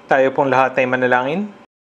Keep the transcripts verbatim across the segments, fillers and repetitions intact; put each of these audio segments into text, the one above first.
Tayo pong lahat ay manalangin.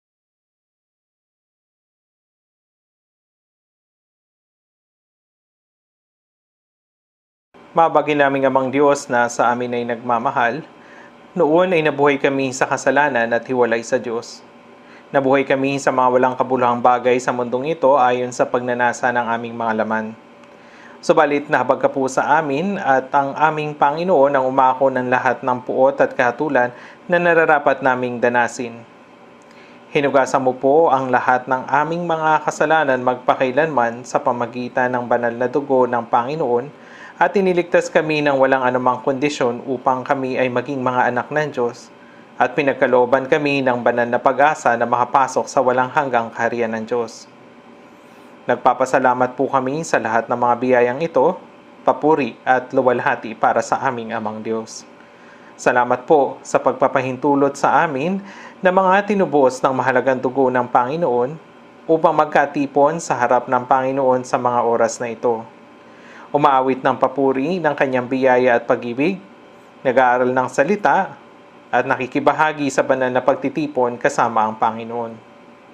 Mabagin naming Amang Diyos na sa amin ay nagmamahal, noon ay nabuhay kami sa kasalanan at hiwalay sa Diyos. Nabuhay kami sa mga walang kabuluhang bagay sa mundong ito ayon sa pagnanasa ng aming mga laman. Subalit nahabag ka po sa amin at ang aming Panginoon ang umako ng lahat ng puot at kahatulan na nararapat naming danasin. Hinugasan mo po ang lahat ng aming mga kasalanan magpakailanman sa pamagitan ng banal na dugo ng Panginoon at iniligtas kami ng walang anumang kondisyon upang kami ay maging mga anak ng Diyos at pinagkalooban kami ng banal na pag-asa na makapasok sa walang hanggang kaharian ng Diyos. Nagpapasalamat po kami sa lahat ng mga biyayang ito, papuri at luwalhati para sa aming Amang Diyos. Salamat po sa pagpapahintulot sa amin na mga tinubos ng mahalagang dugo ng Panginoon upang magkatipon sa harap ng Panginoon sa mga oras na ito. Umaawit ng papuri ng kanyang biyaya at pag-ibig, nag-aaral ng salita, at nakikibahagi sa banal na pagtitipon kasama ang Panginoon.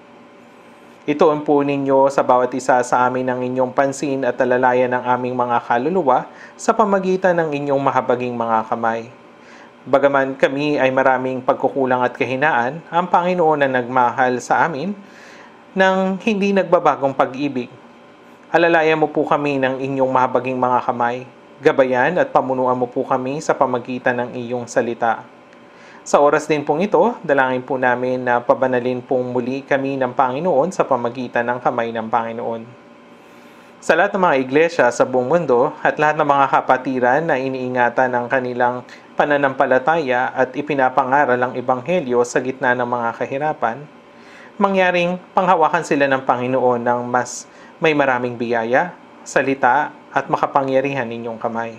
Ituon po ninyo sa bawat isa sa amin ang inyong pansin at alalayan ng aming mga kaluluwa sa pamagitan ng inyong mahabaging mga kamay. Bagaman kami ay maraming pagkukulang at kahinaan, ang Panginoon na nagmahal sa amin ng hindi nagbabagong pag-ibig. Alalayan mo po kami ng inyong mahabaging mga kamay, gabayan at pamunuan mo po kami sa pamagitan ng iyong salita. Sa oras din pong ito, dalangin po namin na pabanalin pong muli kami ng Panginoon sa pamagitan ng kamay ng Panginoon. Sa lahat ng mga iglesia sa buong mundo at lahat ng mga kapatiran na iniingatan ng kanilang pananampalataya at ipinapangaral ang Ebanghelyo sa gitna ng mga kahirapan, mangyaring panghawakan sila ng Panginoon ng mas may maraming biyaya, salita at makapangyarihan ninyong kamay.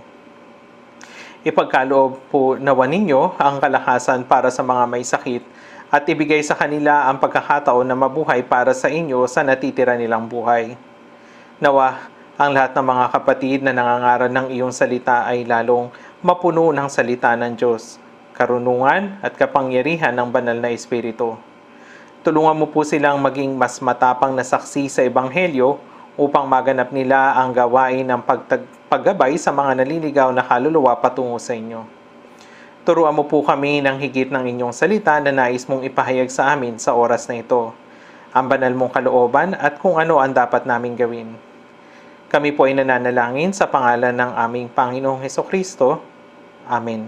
Ipagkaloob po nawa ninyo ang kalakasan para sa mga may sakit at ibigay sa kanila ang pagkakataon na mabuhay para sa inyo sa natitira nilang buhay. Nawa, ang lahat ng mga kapatid na nangangaral ng iyong salita ay lalong mapuno ng salita ng Diyos, karunungan at kapangyarihan ng banal na Espiritu. Tulungan mo po silang maging mas matapang na saksi sa Ebanghelyo upang maganap nila ang gawain ng pagtag- paggabay sa mga naliligaw na kaluluwa patungo sa inyo. Turuan mo po kami ng higit ng inyong salita na nais mong ipahayag sa amin sa oras na ito, ang banal mong kalooban at kung ano ang dapat naming gawin. Kami po ay nananalangin sa pangalan ng aming Panginoong Hesukristo. Amen.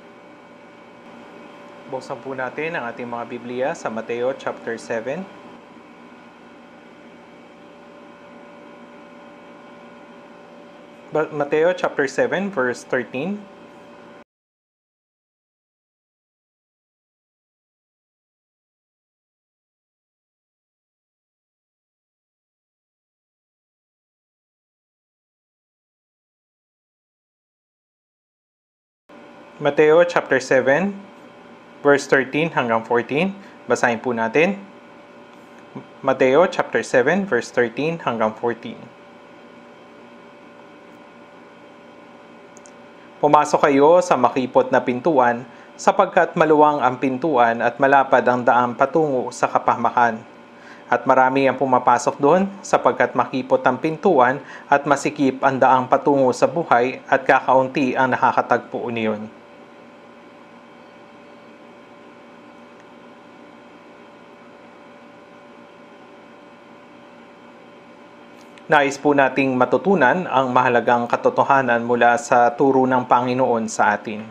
Buksan po natin ang ating mga Biblia sa Mateo chapter seven. Mateo chapter seven verse thirteen. Mateo chapter seven verse thirteen hanggang fourteen. Basahin po natin. Mateo chapter seven verse thirteen hanggang fourteen. Pumasok kayo sa makipot na pintuan, sapagkat maluwang ang pintuan at malapad ang daan patungo sa kapahamakan. At marami ang pumapasok doon, sapagkat makipot ang pintuan at masikip ang daang patungo sa buhay at kakaunti ang nakakatagpo niyon. Nais po nating matutunan ang mahalagang katotohanan mula sa turo ng Panginoon sa atin.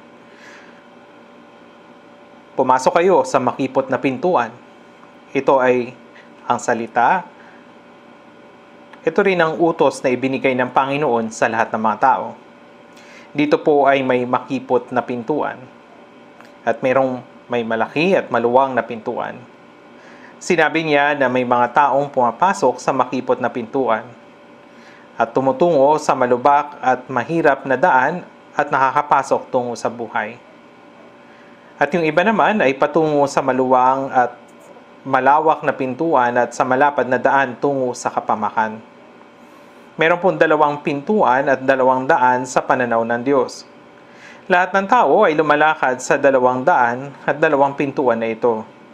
Pumasok kayo sa makipot na pintuan. Ito ay ang salita. Ito rin ang utos na ibinigay ng Panginoon sa lahat ng mga tao. Dito po ay may makipot na pintuan. At mayroong may malaki at maluwang na pintuan. Sinabi niya na may mga taong pumapasok sa makipot na pintuan at tumutungo sa malubak at mahirap na daan at nakakapasok tungo sa buhay. At yung iba naman ay patungo sa maluwang at malawak na pintuan at sa malapad na daan tungo sa kapamakan. Meron pong dalawang pintuan at dalawang daan sa pananaw ng Diyos. Lahat ng tao ay lumalakad sa dalawang daan at dalawang pintuan na ito.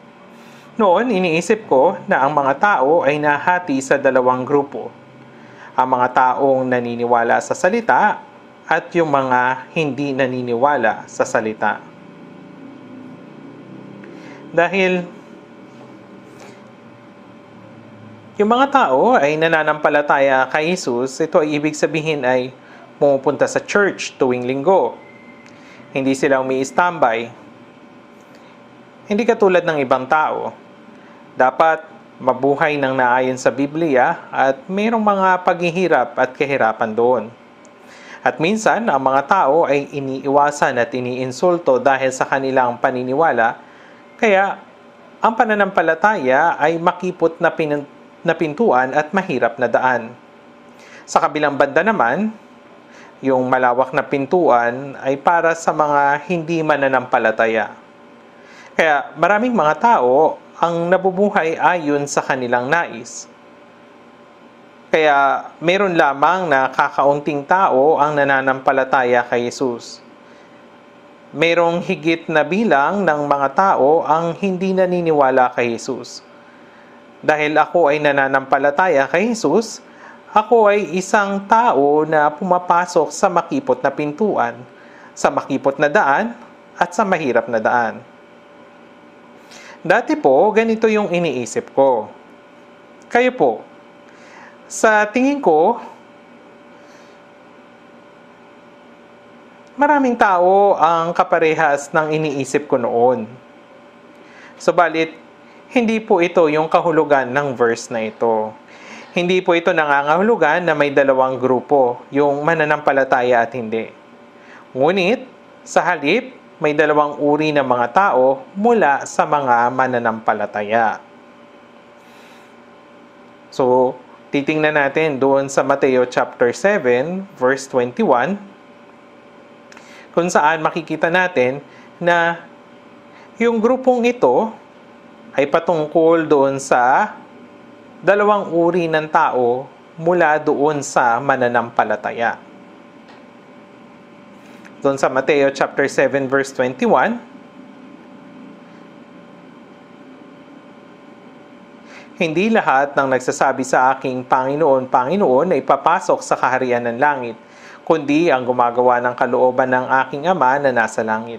Noon, iniisip ko na ang mga tao ay nahati sa dalawang grupo. Ang mga taong naniniwala sa salita at yung mga hindi naniniwala sa salita. Dahil yung mga tao ay nananampalataya kay Jesus, ito ay ibig sabihin ay pumupunta sa church tuwing linggo. Hindi sila umi-standby. Hindi katulad ng ibang tao. Dapat mabuhay ng naayon sa Biblia at mayroong mga paghihirap at kahirapan doon. At minsan, ang mga tao ay iniiwasan at iniinsulto dahil sa kanilang paniniwala, kaya ang pananampalataya ay makipot na, pin- na pintuan at mahirap na daan. Sa kabilang banda naman, yung malawak na pintuan ay para sa mga hindi mananampalataya. Kaya maraming mga tao ang nabubuhay ayon sa kanilang nais. Kaya meron lamang na kakaunting tao ang nananampalataya kay Jesus. Merong higit na bilang ng mga tao ang hindi naniniwala kay Jesus. Dahil ako ay nananampalataya kay Jesus, ako ay isang tao na pumapasok sa makipot na pintuan, sa makipot na daan, at sa mahirap na daan. Dati po, ganito yung iniisip ko. Kayo po, sa tingin ko, maraming tao ang kaparehas ng iniisip ko noon. Subalit, hindi po ito yung kahulugan ng verse na ito. Hindi po ito nangangahulugan na may dalawang grupo, yung mananampalataya at hindi. Ngunit, sa halip, may dalawang uri ng mga tao mula sa mga mananampalataya. So, titingnan natin doon sa Mateo chapter seven, verse twenty-one, kung saan makikita natin na yung grupong ito ay patungkol doon sa dalawang uri ng tao mula doon sa mananampalataya. Doon sa Mateo chapter seven verse twenty-one, hindi lahat ng nagsasabi sa aking Panginoon, Panginoon ay papasok sa kaharian ng langit, kundi ang gumagawa ng kalooban ng aking Ama na nasa langit.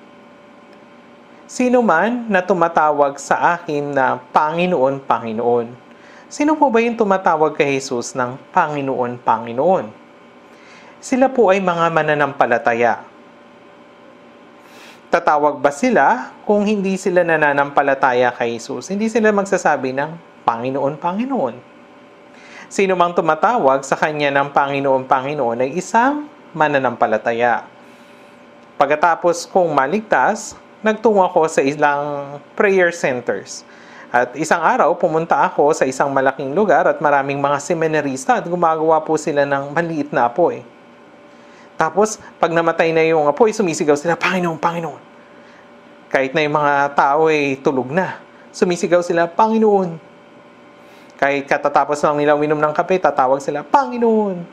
Sino man na tumatawag sa akin na Panginoon, Panginoon. Sino po ba yung tumatawag kay Jesus ng Panginoon, Panginoon? Sila po ay mga mananampalataya. Tatawag ba sila kung hindi sila nananampalataya kay Jesus? Hindi sila magsasabi ng Panginoon, Panginoon. Sino mang tumatawag sa kanya ng Panginoon, Panginoon ay isang mananampalataya. Pagkatapos kong maligtas, nagtungo ako sa ilang prayer centers. At isang araw, pumunta ako sa isang malaking lugar at maraming mga seminarista at gumagawa po sila ng maliit na apoy. Tapos, pag namatay na yung apoy, sumisigaw sila, Panginoon, Panginoon. Kahit na yung mga tao ay tulog na, sumisigaw sila, Panginoon. Kahit katatapos lang nila uminom ng kape, tatawag sila, Panginoon.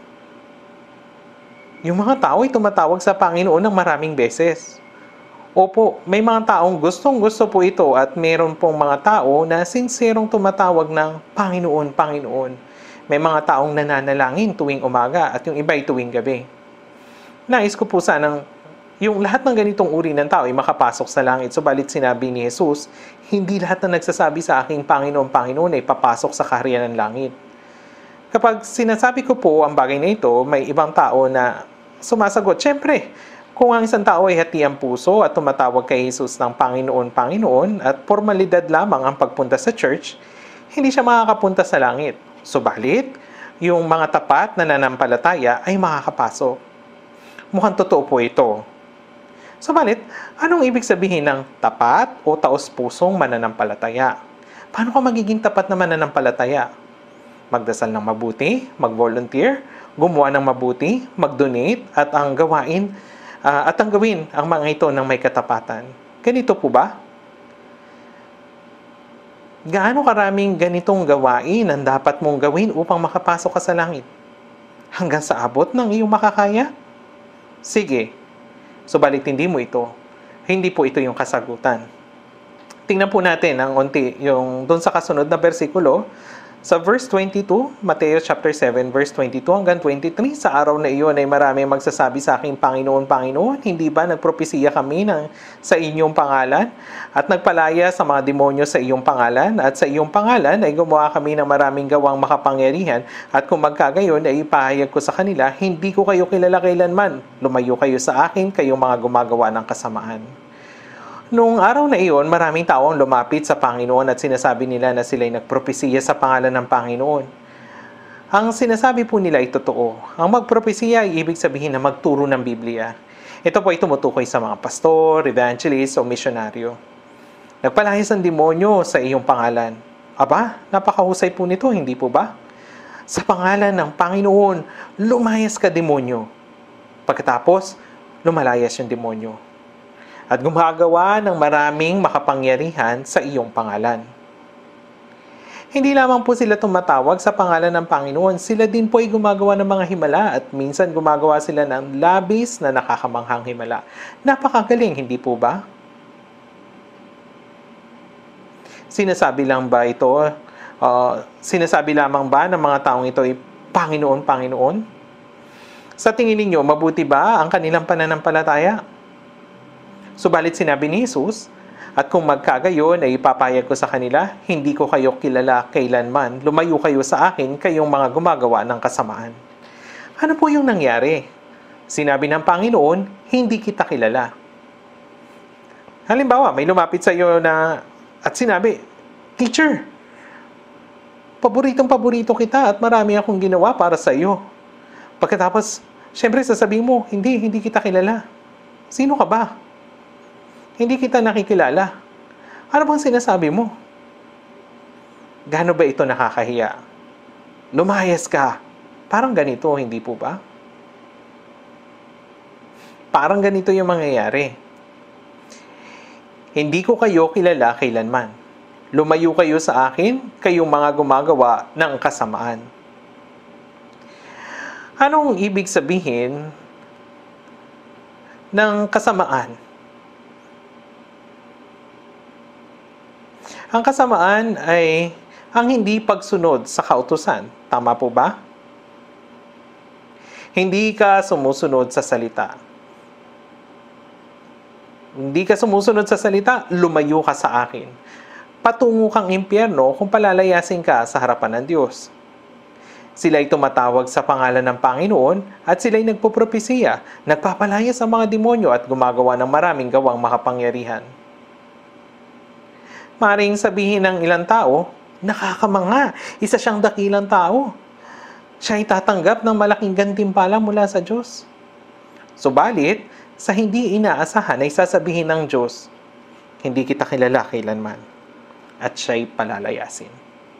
Yung mga tao ay tumatawag sa Panginoon ng maraming beses. Opo, may mga taong gustong-gusto po ito at meron pong mga tao na sinserong tumatawag ng Panginoon, Panginoon. May mga taong nananalangin tuwing umaga at yung iba ay tuwing gabi. Nais ko po sanang yung lahat ng ganitong uri ng tao ay makapasok sa langit. Subalit sinabi ni Jesus, hindi lahat na nagsasabi sa aking Panginoon, Panginoon ay papasok sa kaharian ng langit. Kapag sinasabi ko po ang bagay na ito, may ibang tao na sumasagot. Siyempre, kung ang isang tao ay hati ang puso at tumatawag kay Jesus ng Panginoon, Panginoon at formalidad lamang ang pagpunta sa church, hindi siya makakapunta sa langit. Subalit, yung mga tapat na nananampalataya ay makakapasok. Mukhang totoo po ito. Subalit, anong ibig sabihin ng tapat o taos-pusong mananampalataya? Paano ka magiging tapat na mananampalataya? Magdasal ng mabuti, mag-volunteer, gumawa ng mabuti, mag-donate, at ang gawain Uh, at ang gawin ang mga ito ng may katapatan. Ganito po ba? Gaano karaming ganitong gawain ang dapat mong gawin upang makapasok ka sa langit? Hanggang sa abot ng iyong makakaya? Sige, subalit hindi mo ito. Hindi po ito yung kasagutan. Tingnan po natin ang unti yung doon sa kasunod na bersikulo. Sa verse twenty-two, Mateo chapter seven, verse twenty-two hanggang twenty-three, sa araw na iyon ay marami magsasabi sa aking Panginoon, Panginoon, hindi ba nagpropesiya kami ng, sa inyong pangalan? At nagpalaya sa mga demonyo sa iyong pangalan? At sa iyong pangalan ay gumawa kami ng maraming gawang makapangyarihan? At kung magkagayon ay ipahayag ko sa kanila, hindi ko kayo kilala kailanman. Lumayo kayo sa akin, kayong mga gumagawa ng kasamaan. Noong araw na iyon, maraming tao ang lumapit sa Panginoon at sinasabi nila na sila'y nagpropesiya sa pangalan ng Panginoon. Ang sinasabi po nila ay totoo. Ang magpropesiya ay ibig sabihin na magturo ng Biblia. Ito po ay tumutukoy sa mga pastor, evangelist o misyonaryo. Nagpalayas ang demonyo sa iyong pangalan. Aba, napakahusay po nito, hindi po ba? Sa pangalan ng Panginoon, lumayas ka demonyo. Pagkatapos, lumalayas yung demonyo. At gumagawa ng maraming makapangyarihan sa iyong pangalan. Hindi lamang po sila tumatawag sa pangalan ng Panginoon, sila din po ay gumagawa ng mga himala at minsan gumagawa sila ng labis na nakakamanghang himala. Napakagaling, hindi po ba? Sinasabi lang ba ito, uh, sinasabi lamang ba ng mga taong ito ay Panginoon, Panginoon? Sa tingin ninyo, mabuti ba ang kanilang pananampalataya? Subalit sinabi ni Jesus, at kung magkagayon ay ipapayag ko sa kanila, hindi ko kayo kilala kailanman, lumayo kayo sa akin, kayong mga gumagawa ng kasamaan. Ano po yung nangyari? Sinabi ng Panginoon, hindi kita kilala. Halimbawa, may lumapit sa iyo na, at sinabi, Teacher, paboritong paborito kita at marami akong ginawa para sa iyo. Pagkatapos, syempre sasabihin mo, hindi, hindi kita kilala. Sino ka ba? Hindi kita nakikilala. Ano bang sinasabi mo? Gaano ba ito nakakahiya? Lumayas ka. Parang ganito, hindi po ba? Parang ganito yung mangyayari. Hindi ko kayo kilala kailanman. Lumayo kayo sa akin, kayong mga gumagawa ng kasamaan. Anong ibig sabihin ng kasamaan? Ang kasamaan ay ang hindi pagsunod sa kautusan. Tama po ba? Hindi ka sumusunod sa salita. Hindi ka sumusunod sa salita, lumayo ka sa akin. Patungo kang impyerno kung palalayasin ka sa harapan ng Diyos. Sila'y tumatawag sa pangalan ng Panginoon at sila'y nagpupropesiya, nagpapalaya sa mga demonyo at gumagawa ng maraming gawang makapangyarihan. Maring sabihin ng ilang tao, nakakamanga, isa siyang dakilang tao. Siya ay tatanggap ng malaking gantimpala mula sa Diyos. Subalit, sa hindi inaasahan ay sasabihin ng Diyos, hindi kita kilala kailanman, at siya'y palalayasin.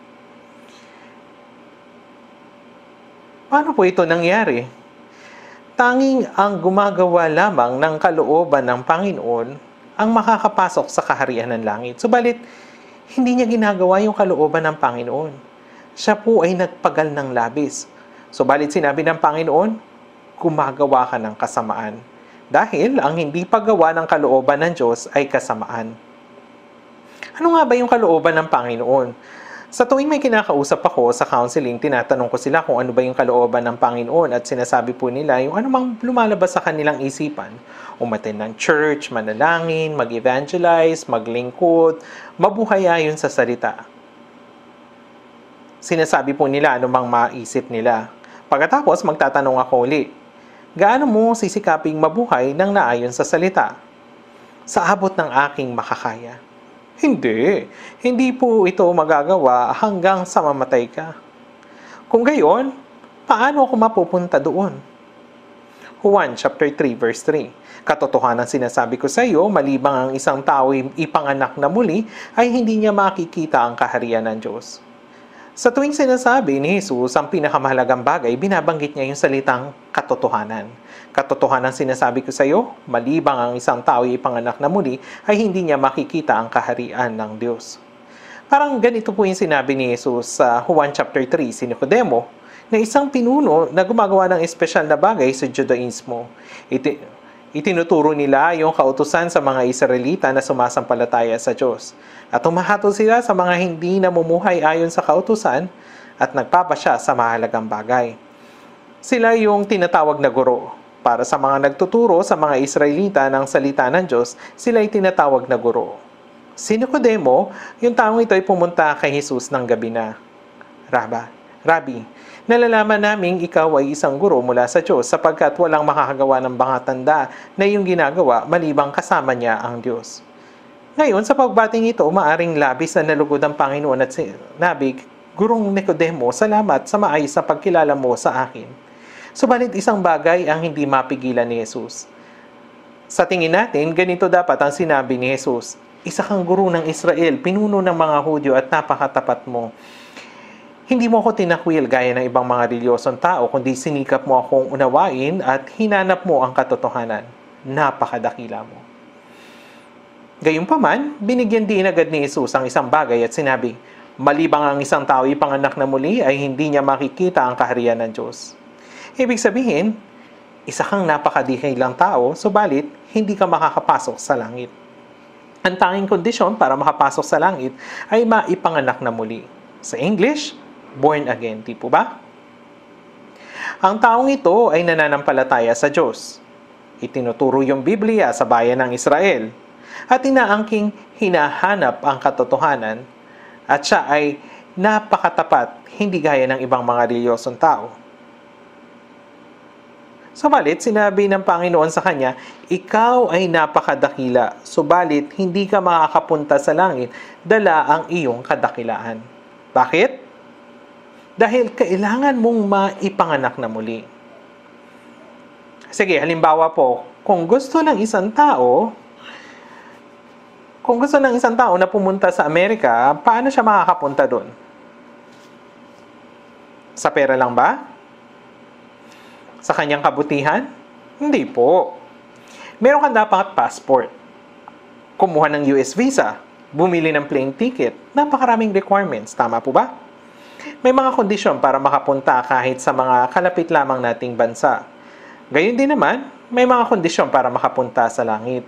Paano po ito nangyari? Tanging ang gumagawa lamang ng kalooban ng Panginoon ang makakapasok sa kaharian ng langit. Subalit, hindi niya ginagawa yung kalooban ng Panginoon. Siya po ay nagpagal ng labis. Subalit sinabi ng Panginoon, gumagawa ka ng kasamaan. Dahil ang hindi paggawa ng kalooban ng Diyos ay kasamaan. Ano nga ba yung kalooban ng Panginoon? Sa tuwing may kinakausap ako sa counseling, tinatanong ko sila kung ano ba yung kalooban ng Panginoon at sinasabi po nila yung anumang lumalabas sa kanilang isipan. Umattend ng church, manalangin, mag-evangelize, maglingkod, mabuhay ayon sa salita. Sinasabi po nila anumang maisip nila. Pagkatapos, magtatanong ako ulit, gaano mo sisikaping mabuhay ng naayon sa salita? Sa abot ng aking makakaya. Hindi. Hindi po ito magagawa hanggang sa mamatay ka. Kung gayon, paano ako mapupunta doon? Juan chapter three verse three. Katotohanan sinasabi ko sa iyo, malibang ang isang tao ipanganak na muli, ay hindi niya makikita ang kaharian ng Diyos. Sa tuwing sinasabi ni Jesus ang pinakamahalagang bagay, binabanggit niya yung salitang katotohanan. Katotohanan sinasabi ko sa iyo, malibang ang isang tao ipanganak na muli, ay hindi niya makikita ang kaharian ng Diyos. Parang ganito po yung sinabi ni Jesus sa Juan chapter three, si Nicodemo, na isang pinuno na gumagawa ng espesyal na bagay sa Judaismo. Ito, Itinuturo nila yung kautusan sa mga Israelita na sumasampalataya sa Diyos. At humahatol sila sa mga hindi namumuhay ayon sa kautusan at nagpapasya sa mahalagang bagay. Sila yung tinatawag na guro. Para sa mga nagtuturo sa mga Israelita ng salita ng Diyos, sila ay tinatawag na guro. Si Nicodemo, yung taong ito ay pumunta kay Jesus ng gabi na, Raba, Rabi, nalalaman naming ikaw ay isang guro mula sa Diyos sapagkat walang makakagawa ng mga tanda na iyong ginagawa malibang kasama niya ang Diyos. Ngayon, sa pagbating ito, maaring labis na nalugod ang Panginoon at sinabi, Gurong Nicodemo, salamat sa maayos na pagkilala mo sa akin. Subalit isang bagay ang hindi mapigilan ni Jesus. Sa tingin natin, ganito dapat ang sinabi ni Jesus. Isa kang guro ng Israel, pinuno ng mga Hudyo at napakatapat mo. Hindi mo ako tinakwil gaya ng ibang mga reliyosong tao, kundi sinikap mo akong unawain at hinanap mo ang katotohanan. Napakadakila mo. Gayunpaman, binigyan din agad ni Jesus ang isang bagay at sinabi, malibang ang isang tao ipanganak na muli ay hindi niya makikita ang kaharian ng Diyos. Ibig sabihin, isa kang napakadikilang tao, subalit hindi ka makakapasok sa langit. Ang tanging kondisyon para makapasok sa langit ay maipanganak na muli. Sa English, born again, di po ba? Ang taong ito ay nananampalataya sa Diyos. Itinuturo yung Biblia sa bayan ng Israel at inaangking hinahanap ang katotohanan at siya ay napakatapat, hindi gaya ng ibang mga reliyosong tao. Subalit, sinabi ng Panginoon sa kanya, ikaw ay napakadakila, subalit hindi ka makakapunta sa langit, dala ang iyong kadakilaan. Bakit? Dahil kailangan mong maipanganak na muli. Sige, halimbawa po, kung gusto ng isang tao, kung gusto ng isang tao na pumunta sa Amerika, paano siya makakapunta doon? Sa pera lang ba? Sa kanyang kabutihan? Hindi po. Meron kang dapat passport. Kumuha ng U S visa. Bumili ng plane ticket. Napakaraming requirements. Tama po ba? May mga kondisyon para makapunta kahit sa mga kalapit lamang nating bansa. Gayun din naman, may mga kondisyon para makapunta sa langit.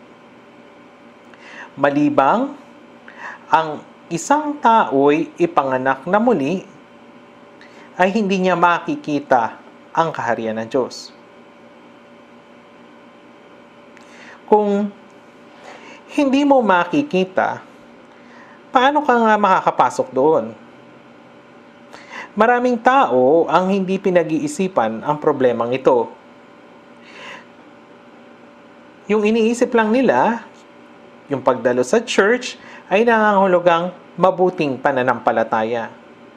Malibang ang isang tao'y ipanganak na muli, ay hindi niya makikita ang kaharian ng Diyos. Kung hindi mo makikita, paano ka nga makakapasok doon? Maraming tao ang hindi pinag-iisipan ang problemang ito. Yung iniisip lang nila, yung pagdalo sa church ay nangangahulugang mabuting pananampalataya.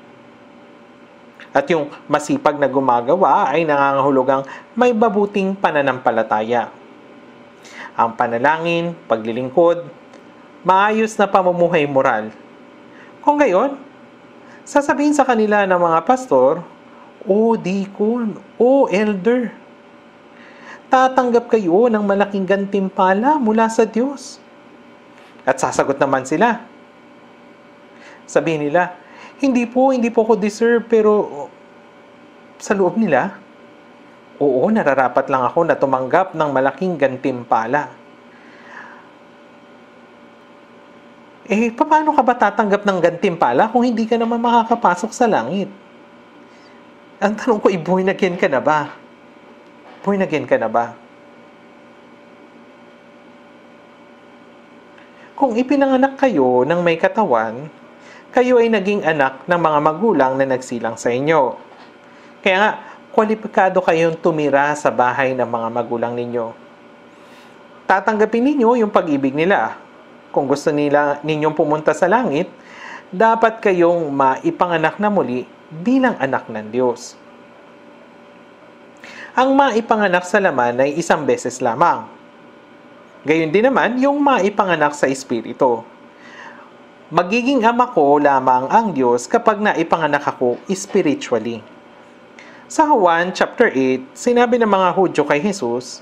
At yung masipag na gumagawa ay nangangahulugang may mabuting pananampalataya. Ang panalangin, paglilingkod, maayos na pamumuhay moral. Kung gayon, sasabihin sa kanila ng mga pastor, O deacon, O elder, tatanggap kayo ng malaking gantimpala mula sa Diyos. At sasagot naman sila. Sabihin nila, hindi po, hindi po ko deserve, pero sa loob nila, oo, nararapat lang ako na tumanggap ng malaking gantimpala. Eh, paano ka ba tatanggap ng gantimpala kung hindi ka naman makakapasok sa langit? Ang tanong ko, born again ka na ba? Born again ka na ba? Kung ipinanganak kayo ng may katawan, kayo ay naging anak ng mga magulang na nagsilang sa inyo. Kaya nga, kwalipikado kayong tumira sa bahay ng mga magulang ninyo. Tatanggapin ninyo yung pag-ibig nila. Kung gusto nila ninyong pumunta sa langit, dapat kayong maipanganak na muli bilang anak ng Diyos. Ang maipanganak sa laman ay isang beses lamang. Gayon din naman yung maipanganak sa Espiritu. Magiging ama ko lamang ang Diyos kapag naipanganak ako spiritually. Sa Juan chapter eight, sinabi ng mga Hudyo kay Jesus,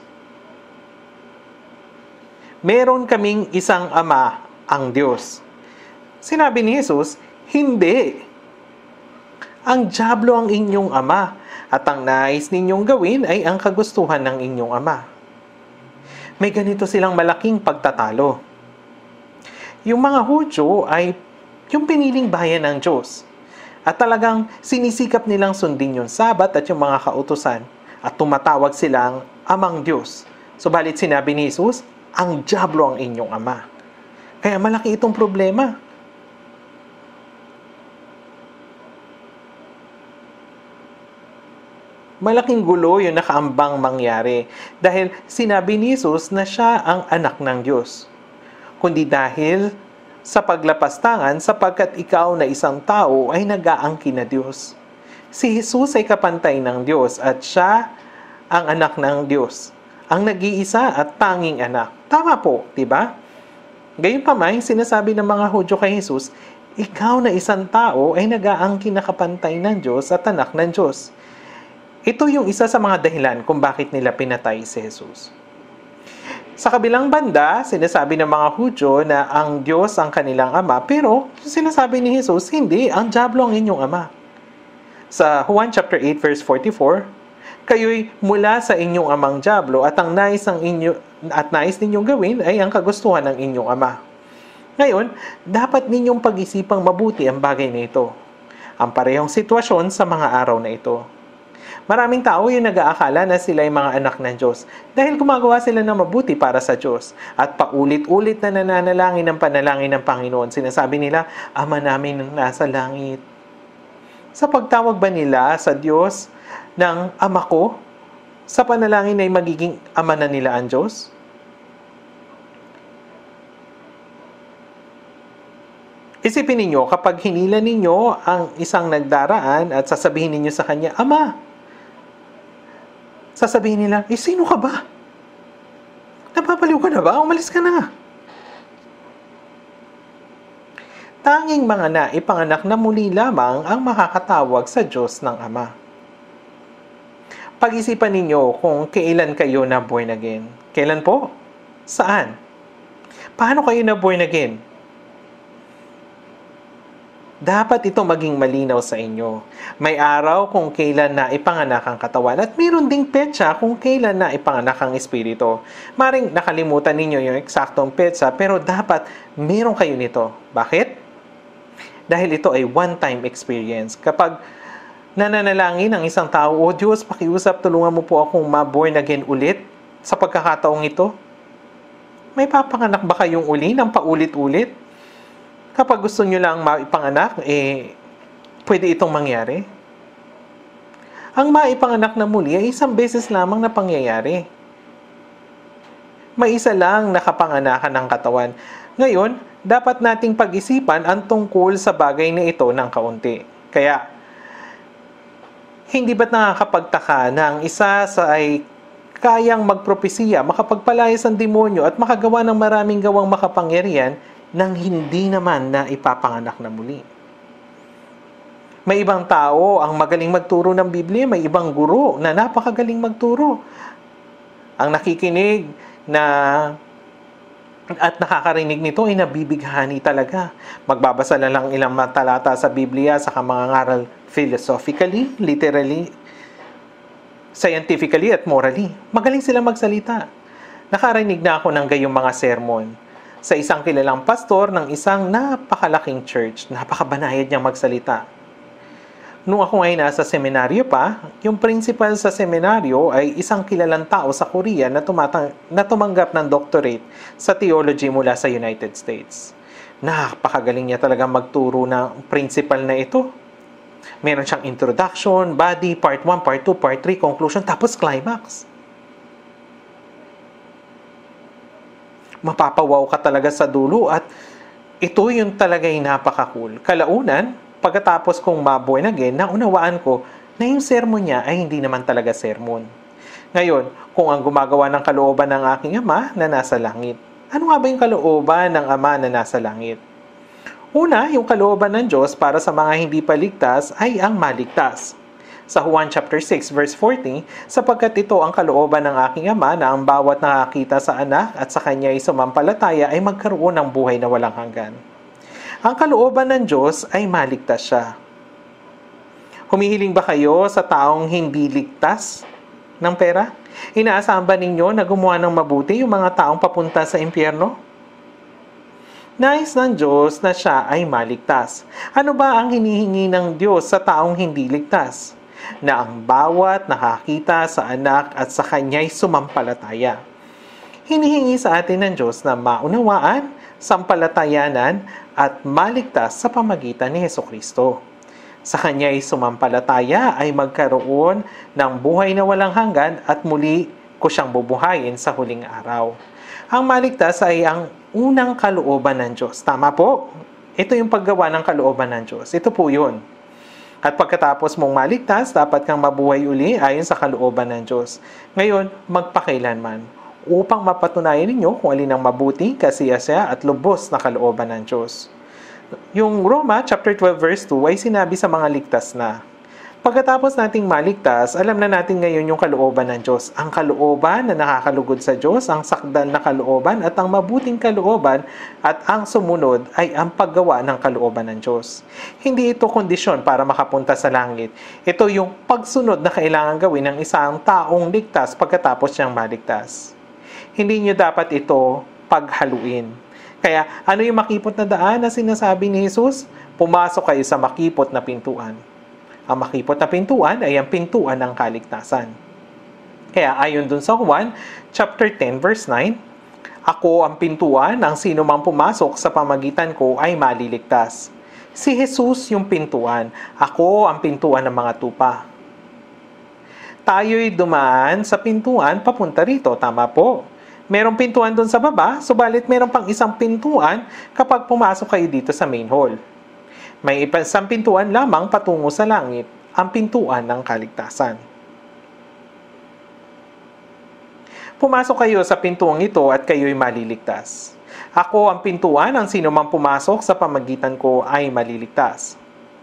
meron kaming isang ama, ang Diyos. Sinabi ni Jesus, hindi. Ang dyablo ang inyong ama, at ang nais ninyong gawin ay ang kagustuhan ng inyong ama. may ganito silang malaking pagtatalo. Yung mga Hudyo ay yung piniling bayan ng Diyos. At talagang sinisikap nilang sundin yung Sabat at yung mga kautusan at tumatawag silang Amang Diyos. Subalit sinabi ni Jesus, ang dyablo ang inyong ama. Kaya malaki itong problema. Malaking gulo yung nakaambang mangyari dahil sinabi ni Jesus na siya ang anak ng Diyos. Kundi dahil sa paglapastangan sapagkat ikaw na isang tao ay nag-aangkin na Diyos. Si Jesus ay kapantay ng Diyos at siya ang anak ng Diyos, ang nag-iisa at tanging anak. Tama po, di ba? Gayunpaman, sinasabi ng mga Hudyo kay Jesus, ikaw na isang tao ay nag-aangkin na kapantay ng Diyos at anak ng Diyos. Ito yung isa sa mga dahilan kung bakit nila pinatay si Jesus. Sa kabilang banda, sinasabi ng mga Hudyo na ang Diyos ang kanilang ama, pero sinasabi ni Jesus, hindi, ang dyablo ang inyong ama. Sa Juan chapter eight verse forty-four, kayo'y mula sa inyong amang dyablo at ang nais ng inyo at nais ninyong gawin ay ang kagustuhan ng inyong ama. Ngayon, dapat ninyong pag-isipang mabuti ang bagay na ito. Ang parehong sitwasyon sa mga araw na ito. Maraming tao yung nag-aakala na sila ay mga anak ng Diyos dahil gumagawa sila ng mabuti para sa Diyos at paulit-ulit na nananalangin ng panalangin ng Panginoon. Sinasabi nila, Ama namin na nasa langit. Sa pagtawag ba nila sa Diyos ng Ama ko, sa panalangin ay magiging ama na nila ang Diyos? Isipin ninyo, kapag hinila ninyo ang isang nagdaraan at sasabihin ninyo sa kanya, Ama, sasabihin nila, eh, sino ka ba? Napapaliw ka na ba? Umalis ka na. Tanging mga naipanganak na muli lamang ang makakatawag sa Diyos ng Ama. Pag-isipan ninyo kung kailan kayo na born again. Kailan po? Saan? Paano kayo na born again? Dapat ito maging malinaw sa inyo. May araw kung kailan na ipanganak ang katawan at mayroon ding petsa kung kailan na ipanganak ang espiritu. Maring nakalimutan ninyo yung eksaktong petsa pero dapat mayroon kayo nito. Bakit? Dahil ito ay one-time experience. Kapag nananalangin ang isang tao, O Diyos, pakiusap, tulungan mo po akong ma-born again ulit sa pagkakataong ito. May papanganak ba kayong uli ng paulit-ulit? Kapag gusto nyo lang maipanganak, eh, pwede itong mangyari. Ang maipanganak na muli ay isang beses lamang na pangyayari. May isa lang nakapanganakan ng katawan. Ngayon, dapat nating pag-isipan ang tungkol sa bagay na ito ng kaunti. Kaya, hindi ba't nakakapagtaka na ang isa sa ay kayang magpropesiya, makapagpalayas ang demonyo at makagawa ng maraming gawang makapangyarihan nang hindi naman na ipapanganak na muli. May ibang tao ang magaling magturo ng Biblia, may ibang guro na napakagaling magturo. Ang nakikinig na at nakakarinig nito ay nabibighani talaga. Magbabasa na lang ilang talata sa Biblia sa mga ngaral philosophically, literally, scientifically at morally. Magaling sila magsalita. Nakarinig na ako ng gayong mga sermon sa isang kilalang pastor ng isang napakalaking church. Napakabanayad niyang magsalita. Nung ako ay nasa seminaryo pa, yung principal sa seminaryo ay isang kilalang tao sa Korea na, tumatang, na tumanggap ng doctorate sa theology mula sa United States. Napakagaling niya talaga magturo ng principal na ito. Meron siyang introduction, body, part one, part two, part three, conclusion, tapos climax. Mapapawaw ka talaga sa dulo at ito yung talagang napaka-cool. Kalaunan, pagkatapos kong ma-born again, naunawaan ko na yung sermon niya ay hindi naman talaga sermon. Ngayon, kung ang gumagawa ng kalooban ng aking Ama na nasa langit, ano nga ba yung kalooban ng Ama na nasa langit? Una, yung kalooban ng Diyos para sa mga hindi paligtas ay ang maligtas. Sa Juan chapter six verse forty, sapagkat ito ang kalooban ng aking Ama na ang bawat nakakita sa anak at sa kanya ay sumampalataya ay magkaroon ng buhay na walang hanggan. Ang kalooban ng Diyos ay maligtas siya. Humihiling ba kayo sa taong hindi ligtas ng pera? Inaasahan ba ninyo na gumawa ng mabuti yung mga taong papunta sa impyerno? Nais ng Diyos na siya ay maligtas. Ano ba ang hinihingi ng Diyos sa taong hindi ligtas? Na ang bawat nakakita sa anak at sa kanya'y sumampalataya. Hinihingi sa atin ng Diyos na maunawaan, sampalatayanan at maligtas sa pamagitan ni Hesukristo. Sa kanya'y sumampalataya ay magkaroon ng buhay na walang hanggan at muli ko siyang bubuhayin sa huling araw. Ang maligtas ay ang unang kalooban ng Diyos. Tama po? Ito yung paggawa ng kalooban ng Diyos. Ito po yun. At pagkatapos mong maligtas, dapat kang mabuhay uli ayon sa kalooban ng Diyos. Ngayon, magpakailanman, upang mapatunayan ninyo kung alin ang mabuti, kasiyasya at lubos na kalooban ng Diyos. Yung Roma chapter twelve verse two ay sinabi sa mga ligtas na, pagkatapos nating maligtas, alam na natin ngayon yung kalooban ng Diyos. Ang kalooban na nakakalugod sa Diyos, ang sakdal na kalooban at ang mabuting kalooban at ang sumunod ay ang paggawa ng kalooban ng Diyos. Hindi ito kondisyon para makapunta sa langit. Ito yung pagsunod na kailangan gawin ng isang taong ligtas pagkatapos niyang maligtas. Hindi niyo dapat ito paghaluin. Kaya ano yung makipot na daan na sinasabi ni Jesus? Pumasok kayo sa makipot na pintuan. Ang makipot na pintuan ay ang pintuan ng kaligtasan. Kaya ayon dun sa Juan, chapter ten, verse nine, ako ang pintuan, ang sino mang pumasok sa pamagitan ko ay maliligtas. Si Jesus yung pintuan, ako ang pintuan ng mga tupa. Tayo'y dumaan sa pintuan papunta rito, tama po. Merong pintuan doon sa baba, subalit meron pang isang pintuan kapag pumasok kayo dito sa main hall. May isang pintuan lamang patungo sa langit, ang pintuan ng kaligtasan. Pumasok kayo sa pintuang ito at kayo'y maliligtas. Ako ang pintuan, ang sino mang pumasok sa pamagitan ko ay maliligtas.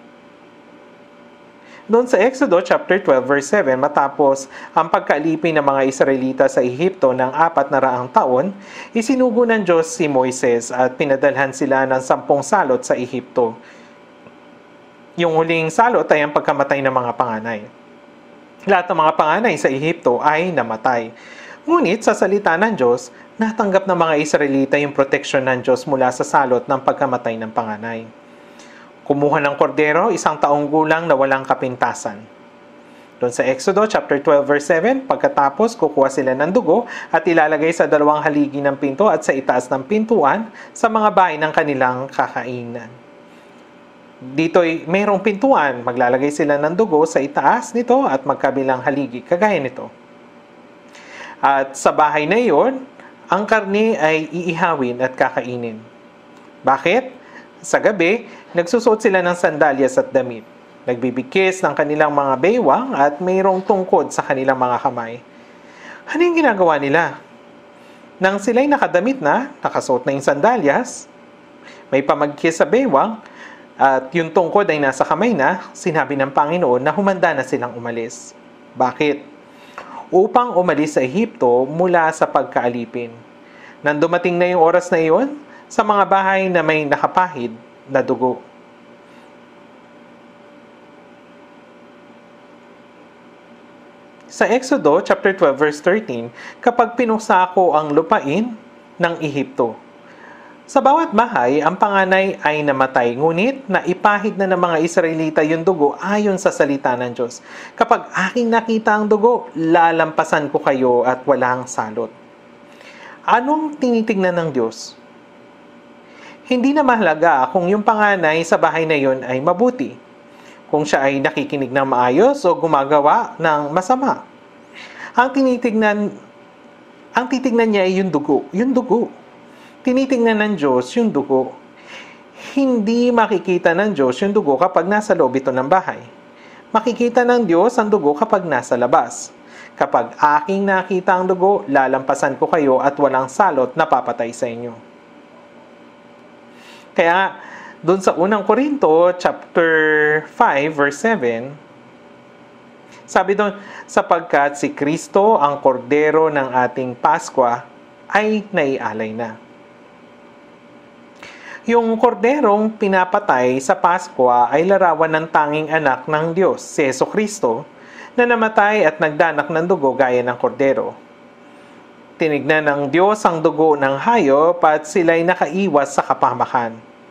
Doon sa Exodo chapter twelve verse seven, matapos ang pagkaalipin ng mga Israelita sa Ehipto ng apat na raang taon, isinugo ng Diyos si Moises at pinadalhan sila ng sampung salot sa Ehipto. Yung huling salot ay ang pagkamatay ng mga panganay. Lahat ng mga panganay sa Ehipto ay namatay. Ngunit sa salita ng Diyos, natanggap ng mga Israelita yung proteksyon ng Diyos mula sa salot ng pagkamatay ng panganay. Kumuha ng kordero, isang taong gulang na walang kapintasan. Doon sa Exodo chapter twelve verse seven, pagkatapos kukuha sila ng dugo at ilalagay sa dalawang haligi ng pinto at sa itaas ng pintuan sa mga bahay ng kanilang kakainan. Dito'y mayroong pintuan, maglalagay sila ng dugo sa itaas nito at magkabilang haligi, kagaya nito. At sa bahay na iyon, ang karne ay iihawin at kakainin. Bakit? Sa gabi, nagsusuot sila ng sandalyas at damit. Nagbibigkis ng kanilang mga baywang at mayroong tungkod sa kanilang mga kamay. Ano yung ginagawa nila? Nang sila'y nakadamit na, nakasuot na yung sandalyas, may pamagkis sa baywang, at yung tungkod ay nasa kamay na, sinabi ng Panginoon na humanda na silang umalis. Bakit? Upang umalis sa Ehipto mula sa pagkaalipin. Nang dumating na yung oras na iyon, sa mga bahay na may nakapahid na dugo. Sa Exodo chapter twelve verse thirteen, kapag pinuksa ko ang lupain ng Ehipto. Sa bawat bahay, ang panganay ay namatay, ngunit naipahid na ng mga Israelita yung dugo ayon sa salita ng Diyos. Kapag aking nakita ang dugo, lalampasan ko kayo at walang salot. Anong tinitignan ng Diyos? Hindi na mahalaga kung yung panganay sa bahay na yun ay mabuti, kung siya ay nakikinig ng maayos o gumagawa ng masama. Ang tinitignan, ang titignan niya ay yung dugo, yung dugo. Tinitignan ng Diyos yung dugo. Hindi makikita ng Diyos yung dugo kapag nasa loob ito ng bahay. Makikita ng Diyos ang dugo kapag nasa labas. Kapag aking nakita ang dugo, lalampasan ko kayo at walang salot na papatay sa inyo. Kaya, doon sa unang Korinto, chapter five, verse seven, sabi doon, sapagkat si Kristo, ang kordero ng ating Pasko, ay naialay na. Yung korderong pinapatay sa Pasko ay larawan ng tanging anak ng Diyos, si Jesucristo, na namatay at nagdanak ng dugo gaya ng kordero. Tinignan ng Diyos ang dugo ng hayop at sila'y nakaiwas sa kapahamakan.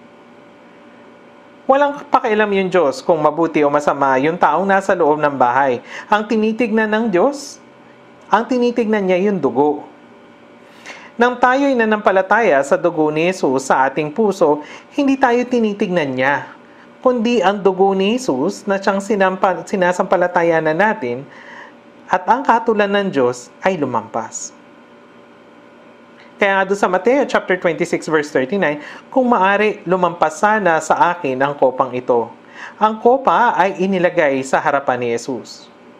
Walang pakialam yung Diyos kung mabuti o masama yung taong nasa loob ng bahay. Ang tinitignan ng Diyos, ang tinitignan niya yung dugo. Nang tayo'y nanampalataya sa dugo ni Jesus sa ating puso, hindi tayo tinitignan niya, kundi ang dugo ni Jesus na siyang sinampa, sinasampalatayanan natin at ang katulan ng Diyos ay lumampas. Kaya nga doon sa Mateo chapter twenty-six verse thirty-nine, kung maari lumampas sana sa akin ang kopang ito. Ang kopa ay inilagay sa harapan ni Jesus.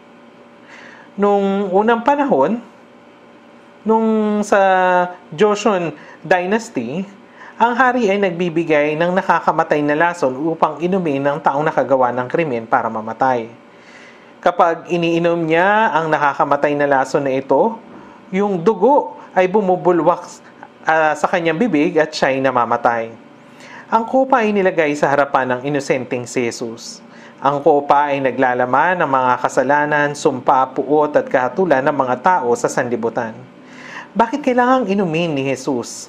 Nung unang panahon, nung sa Joseon Dynasty, ang hari ay nagbibigay ng nakakamatay na lason upang inumin ng taong nakagawa ng krimen para mamatay. Kapag iniinom niya ang nakakamatay na lason na ito, yung dugo ay bumubulwak uh, sa kanyang bibig at siya'y namamatay. Ang kopa ay nilagay sa harapan ng inosenteng si Jesus. Ang kopa ay naglalaman ng mga kasalanan, sumpa, puot at kahatulan ng mga tao sa sanlibutan. Bakit kailangang inumin ni Jesus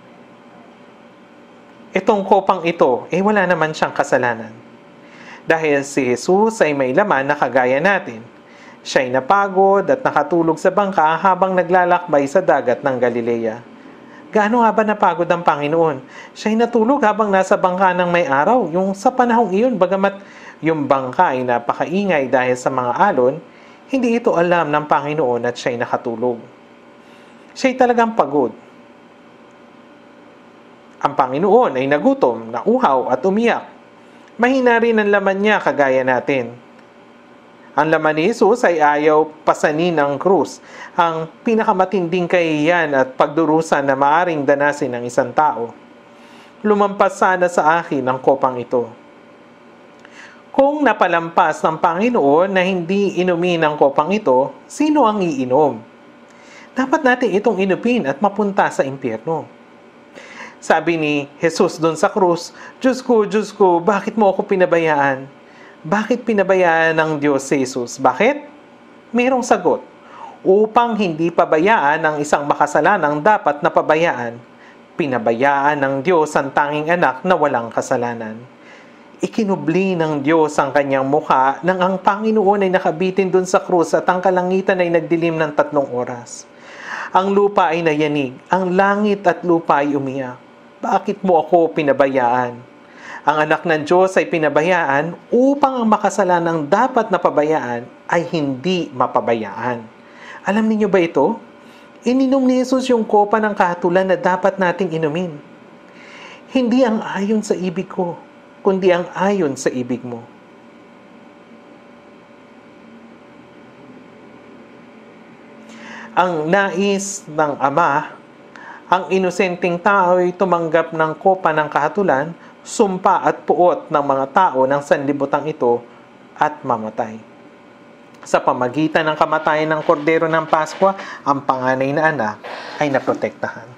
itong kopang ito? Eh wala naman siyang kasalanan. Dahil si Jesus ay may laman na kagaya natin. Siya'y napagod at nakatulog sa bangka habang naglalakbay sa dagat ng Galilea. Gaano nga ba napagod ang Panginoon? Siya'y natulog habang nasa bangka ng may araw. Yung sa panahong iyon, bagamat yung bangka ay napakaingay dahil sa mga alon, hindi ito alam ng Panginoon at siya'y nakatulog. Siya'y talagang pagod. Ang Panginoon ay nagutom, nauhaw at umiyak. Mahina rin ang laman niya kagaya natin. Ang laman ni Jesus ay ayaw pasanin ng krus, ang pinakamatinding kahihiyan at pagdurusan na maaring danasin ng isang tao. Lumampas sana sa akin ang kopang ito. Kung napalampas ng Panginoon na hindi inumin ang kopang ito, sino ang iinom? Dapat natin itong inupin at mapunta sa impyerno. Sabi ni Jesus doon sa krus, Diyos ko, Diyos ko, bakit mo ako pinabayaan? Bakit pinabayaan ng Diyos si Jesus? Bakit? Mayroong sagot. Upang hindi pabayaan ang isang makasalanang dapat na pabayaan, pinabayaan ng Diyos ang tanging anak na walang kasalanan. Ikinubli ng Diyos ang kanyang mukha nang ang Panginoon ay nakabitin dun sa krus at ang kalangitan ay nagdilim ng tatlong oras. Ang lupa ay nayanig, ang langit at lupa ay umiyak. Bakit mo ako pinabayaan? Ang anak ng Diyos ay pinabayaan upang ang makasalanang dapat na pabayaan ay hindi mapabayaan. Alam niyo ba ito? Ininom ni Jesus yung kopa ng kahatulan na dapat nating inumin. Hindi ang ayon sa ibig ko, kundi ang ayon sa ibig mo. Ang nais ng Ama, ang inosenteng tao ay tumanggap ng kopa ng kahatulan, sumpa at puot ng mga tao ng sanlibutan ito at mamatay. Sa pamagitan ng kamatayan ng kordero ng Paskwa, ang panganay na anak ay naprotektahan.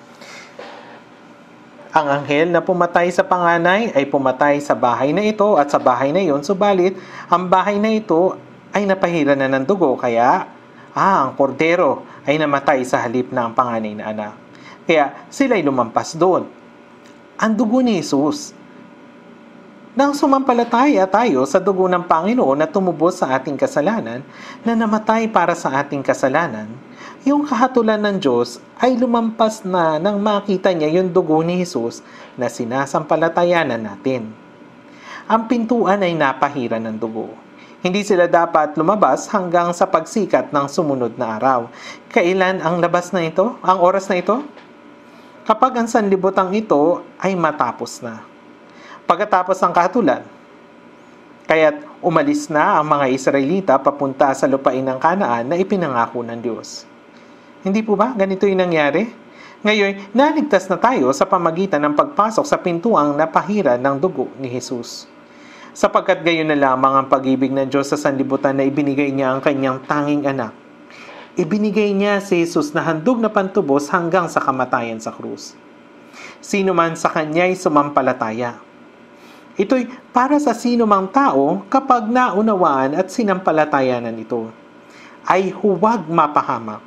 Ang anghel na pumatay sa panganay ay pumatay sa bahay na ito at sa bahay na iyon, subalit ang bahay na ito ay napahira na ng dugo, kaya ah, ang kordero ay namatay sa halip na ang panganay na anak. Kaya sila'y lumampas doon. Ang dugo ni Jesus. Nang sumampalataya tayo sa dugo ng Panginoon na tumubos sa ating kasalanan, na namatay para sa ating kasalanan, yung kahatulan ng Diyos ay lumampas na nang makita niya yung dugo ni Jesus na sinasampalatayanan natin. Ang pintuan ay napahira ng dugo. Hindi sila dapat lumabas hanggang sa pagsikat ng sumunod na araw. Kailan ang labas na ito? Ang oras na ito? Kapag ang sanlibutan ito ay matapos na. Pagkatapos ng kahatulan, kaya't umalis na ang mga Israelita papunta sa lupain ng Kanaan na ipinangako ng Diyos. Hindi po ba ganito yung nangyari? Ngayon, naligtas na tayo sa pamagitan ng pagpasok sa pintuang napahira ng dugo ni Jesus. Sapagkat gayon na lamang ang pag-ibig ng Diyos sa sanlibutan na ibinigay niya ang kanyang tanging anak. Ibinigay niya si Jesus na handog na pantubos hanggang sa kamatayan sa krus. Sino man sa kanya'y sumampalataya. Ito'y para sa sino mang tao kapag naunawaan at sinampalatayanan ito, ay huwag mapahamak.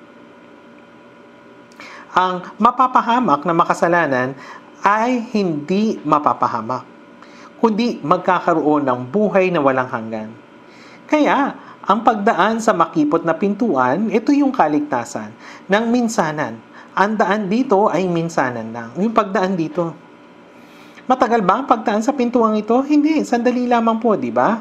Ang mapapahamak na makasalanan ay hindi mapapahamak, kundi magkakaroon ng buhay na walang hanggan. Kaya, ang pagdaan sa makipot na pintuan, ito yung kaligtasan ng minsanan. Ang daan dito ay minsanan lang. Yung pagdaan dito. Matagal ba ang pagdaan sa pintuang ito? Hindi, sandali lamang po, di ba?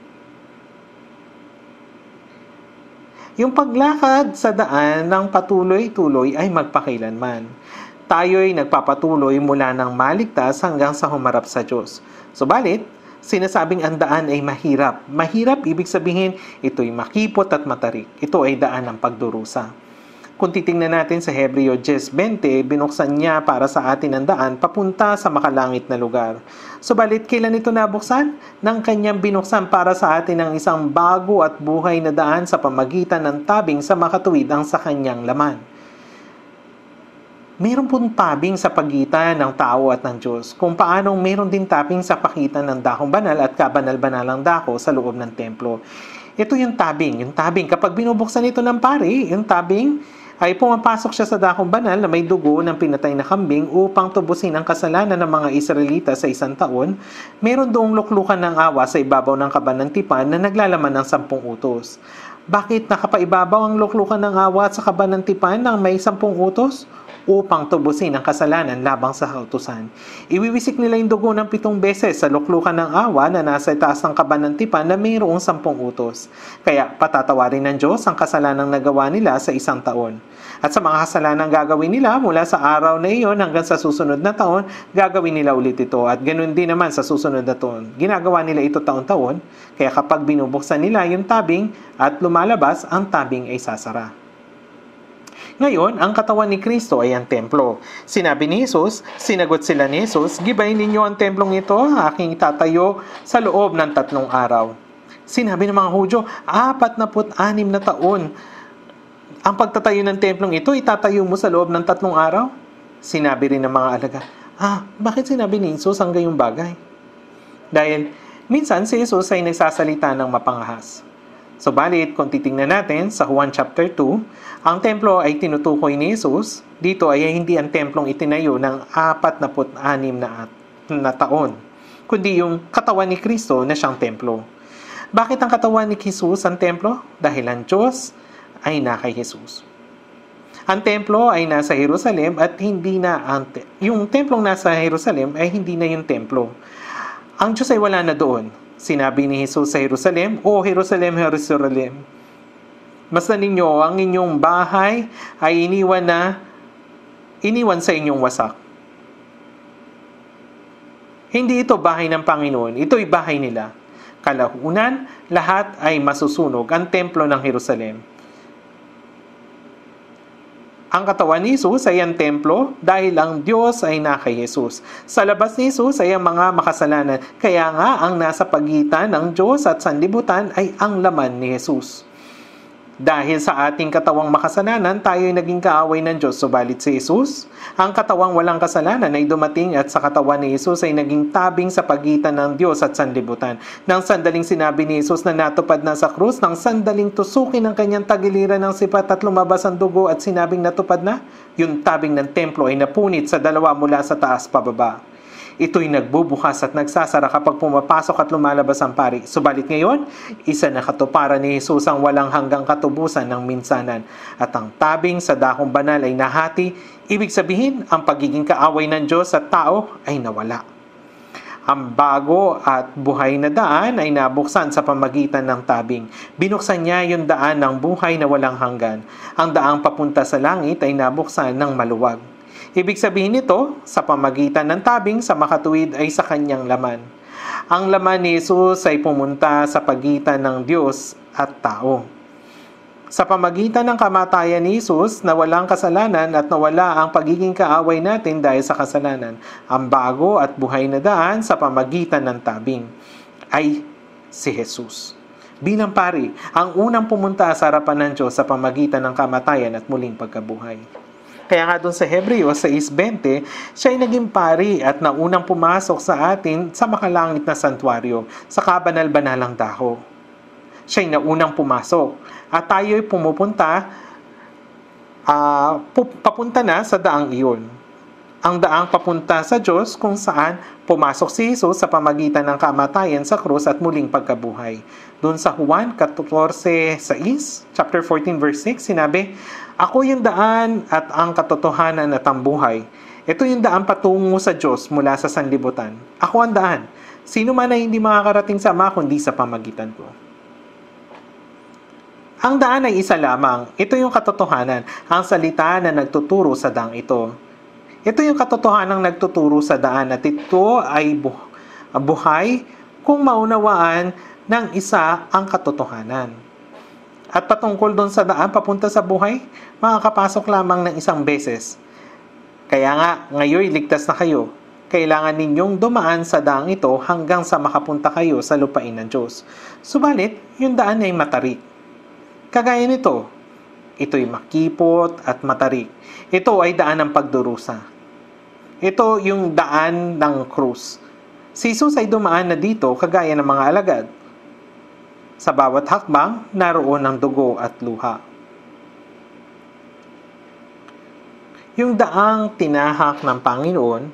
Yung paglakad sa daan ng patuloy-tuloy ay magpakailanman. Tayo'y nagpapatuloy mula ng maligtas hanggang sa humarap sa Diyos. Subalit, sinasabing ang daan ay mahirap. Mahirap, ibig sabihin, ito'y makipot at matarik. Ito ay daan ng pagdurusa. Kung titingnan natin sa Hebreo ten twenty, binuksan niya para sa atin ang daan papunta sa makalangit na lugar. Subalit, kailan ito nabuksan? Nang kanyang binuksan para sa atin ang isang bago at buhay na daan sa pamagitan ng tabing sa makatuwid ang sa kanyang laman. Meron pong tabing sa pagitan ng tao at ng Diyos, kung paanong meron din tabing sa pagitan ng dakong banal at kabanal-banalang dako sa loob ng templo. Ito yung tabing. Yung tabing, kapag binubuksan ito ng pari, yung tabing ay pumapasok siya sa dakong banal na may dugo ng pinatay na kambing upang tubusin ang kasalanan ng mga Israelita sa isang taon. Meron doong luklukan ng awa sa ibabaw ng kabanantipan na naglalaman ng sampung utos. Bakit nakapaibabaw ang luklukan ng awa sa kabanantipan ng may sampung utos? Upang tubusin ang kasalanan labang sa kautusan. Iwiwisik nila yung dugo ng pitong beses sa luklukan ng awa na nasa itaas ng kabanantipan na mayroong sampung utos. Kaya patatawarin ng Diyos ang kasalanang nagawa nila sa isang taon. At sa mga kasalanang gagawin nila mula sa araw na iyon hanggang sa susunod na taon, gagawin nila ulit ito. At ganun din naman sa susunod na taon. Ginagawa nila ito taon-taon, kaya kapag binubuksan nila yung tabing at lumalabas, ang tabing ay sasara. Ngayon, ang katawan ni Kristo ay ang templo. Sinabi ni Jesus, sinagot sila ni Jesus, gibayin ninyo ang templong ito, aking itatayo sa loob ng tatlong araw. Sinabi ng mga Hudyo, apat na put anim na taon. Ang pagtatayo ng templong ito, itatayo mo sa loob ng tatlong araw? Sinabi rin ng mga alagad, ah, bakit sinabi ni Jesus ang gayong bagay? Dahil minsan si Jesus ay nagsasalita ng mapangahas. Subalit, kung titingnan natin sa Juan chapter two, ang templo ay tinutukoy ni Jesus. Dito ay hindi ang templong itinayo ng apat na put anim na, na taon, kundi yung katawan ni Kristo na siyang templo. Bakit ang katawan ni Jesus ang templo? Dahil ang Diyos ay na kay Jesus. Ang templo ay nasa Jerusalem at hindi na ang te- yung templong nasa Jerusalem ay hindi na yung templo. Ang Diyos ay wala na doon. Sinabi ni Jesus sa Jerusalem, O Jerusalem, Jerusalem, masdan ninyo ang inyong bahay ay iniwan na iniwan sa inyong wasak. Hindi ito bahay ng Panginoon, ito'y bahay nila. Kalaunan, lahat ay masusunog, ang templo ng Jerusalem. Ang katawan ni Jesus ay ang templo dahil ang Diyos ay na kay Jesus. Sa labas ni Jesus ay ang mga makasalanan. Kaya nga ang nasa pagitan ng Diyos at sanlibutan ay ang laman ni Jesus. Dahil sa ating katawang makasalanan, tayo ay naging kaaway ng Diyos. Subalit si Jesus, ang katawang walang kasalanan ay dumating at sa katawan ni Jesus ay naging tabing sa pagitan ng Diyos at sanlibutan. Nang sandaling sinabi ni Jesus na natupad na sa krus, nang sandaling tusukin ang kanyang tagiliran ng sipat at lumabas ang dugo at sinabing natupad na, yung tabing ng templo ay napunit sa dalawa mula sa taas pababa. Ito'y nagbubukas at nagsasara kapag pumapasok at lumalabas ang pari. Subalit ngayon, isa na katuparan ni Jesus ang walang hanggang katubusan ng minsanan. At ang tabing sa dakong banal ay nahati, ibig sabihin, ang pagiging kaaway ng Diyos at tao ay nawala. Ang bago at buhay na daan ay nabuksan sa pamagitan ng tabing. Binuksan niya yung daan ng buhay na walang hanggan. Ang daang papunta sa langit ay nabuksan ng maluwag. Ibig sabihin nito, sa pamagitan ng tabing sa makatuwid ay sa kanyang laman. Ang laman ni Jesus ay pumunta sa pagitan ng Diyos at tao. Sa pamagitan ng kamatayan ni Jesus na walang kasalanan at nawala ang pagiging kaaway natin dahil sa kasalanan, ang bago at buhay na daan sa pamagitan ng tabing ay si Jesus. Bilang pari, ang unang pumunta sa harapan ng Diyos sa pamagitan ng kamatayan at muling pagkabuhay. Kaya nga doon sa Hebreo six twenty, siya ay naging pari at naunang pumasok sa atin sa makalangit na santuario, sa kabanal-banalang dako. Siya ay naunang pumasok at tayo ay pumupunta, uh, papunta na sa daang iyon. Ang daang papunta sa Diyos kung saan pumasok si Jesus sa pamagitan ng kamatayan sa krus at muling pagkabuhay. Doon sa Juan fourteen six, chapter fourteen verse six, sinabi, "Ako yung daan at ang katotohanan at ang buhay. Ito yung daan patungo sa Diyos mula sa sanlibutan. Ako ang daan. Sino man ay hindi makakarating sa Ama kundi sa pamagitan ko." Ang daan ay isa lamang. Ito yung katotohanan, ang salita na nagtuturo sa daang ito. Ito yung katotohanan ng nagtuturo sa daan at ito ay buhay kung maunawaan ng isa ang katotohanan. At patungkol doon sa daan papunta sa buhay, makakapasok lamang ng isang beses. Kaya nga, ngayon ligtas na kayo. Kailangan ninyong dumaan sa daang ito hanggang sa makapunta kayo sa lupain ng Diyos. Subalit, yung daan ay matarik. Kagaya nito, ito'y makipot at matarik. Ito ay daan ng pagdurusa. Ito yung daan ng krus. Si Jesus ay dumaan na dito kagaya ng mga alagad. Sa bawat hakbang, naroon ang dugo at luha. Yung daang tinahak ng Panginoon,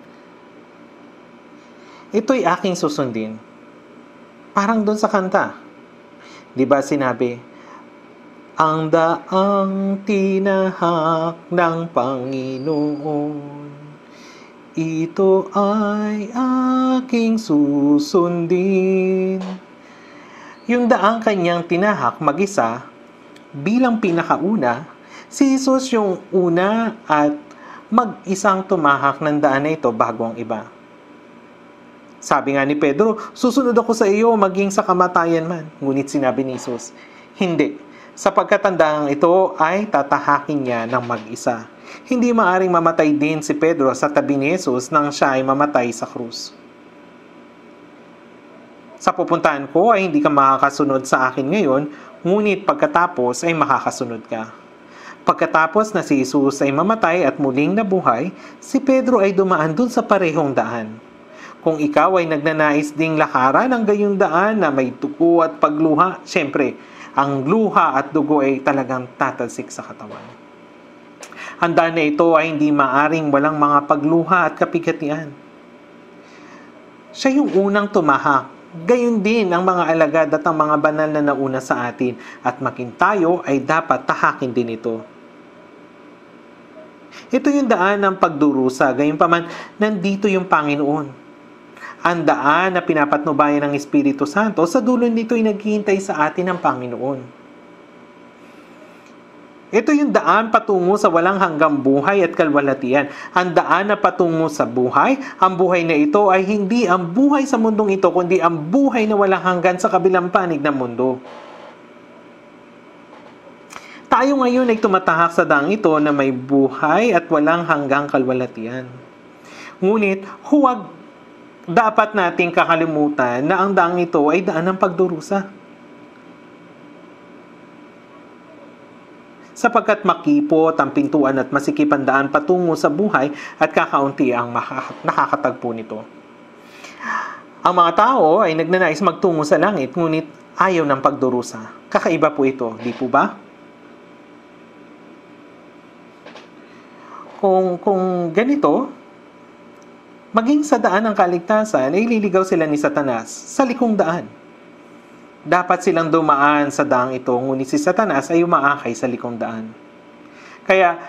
ito'y aking susundin. Parang doon sa kanta. Di ba sinabi, ang daang tinahak ng Panginoon, ito ay aking susundin. Yung daang kanyang tinahak mag-isa, bilang pinakauna, si Jesus yung una at mag-isang tumahak ng daan na ito bago ang iba. Sabi nga ni Pedro, susunod ako sa iyo maging sa kamatayan man. Ngunit sinabi ni Jesus, hindi, sapagkat ang daang ito ay tatahakin niya ng mag-isa. Hindi maaring mamatay din si Pedro sa tabi ni Jesus nang siya ay mamatay sa krus. Sa pupuntahan ko ay hindi ka makakasunod sa akin ngayon, ngunit pagkatapos ay makakasunod ka. Pagkatapos na si Jesus ay mamatay at muling nabuhay, si Pedro ay dumaan dun sa parehong daan. Kung ikaw ay nagnanais ding lakaran ng gayong daan na may dugo at pagluha, syempre, ang luha at dugo ay talagang tatalsik sa katawan. Ang daan na ito ay hindi maaring walang mga pagluha at kapigatian. Siya yung unang tumahak. Gayon din ang mga alagad at ang mga banal na nauna sa atin at maging tayo ay dapat tahakin din ito. Ito yung daan ng pagdurusa. Gayunpaman, nandito yung Panginoon. Ang daan na pinapatnubayan ng Espiritu Santo, sa dulo nito ay naghihintay sa atin ang Panginoon. Ito yung daan patungo sa walang hanggang buhay at kalwalatian. Ang daan na patungo sa buhay, ang buhay na ito ay hindi ang buhay sa mundong ito, kundi ang buhay na walang hanggan sa kabilang panig ng mundo. Tayo ngayon ay tumatahak sa daang ito na may buhay at walang hanggang kalwalatian. Ngunit, huwag dapat nating kakalimutan na ang daang ito ay daan ng pagdurusa. Sapagkat makipot ang pintuan at masikip ang daan patungo sa buhay at kakaunti ang nakakatagpo nito. Ang mga tao ay nagnanais magtungo sa langit, ngunit ayaw ng pagdurusa. Kakaiba po ito, di po ba? Kung, kung ganito, maging sa daan ng kaligtasan, ay liligaw sila ni Satanas sa likong daan. Dapat silang dumaan sa daang ito, ngunit si Satanas ay umaakay sa likong daan. Kaya,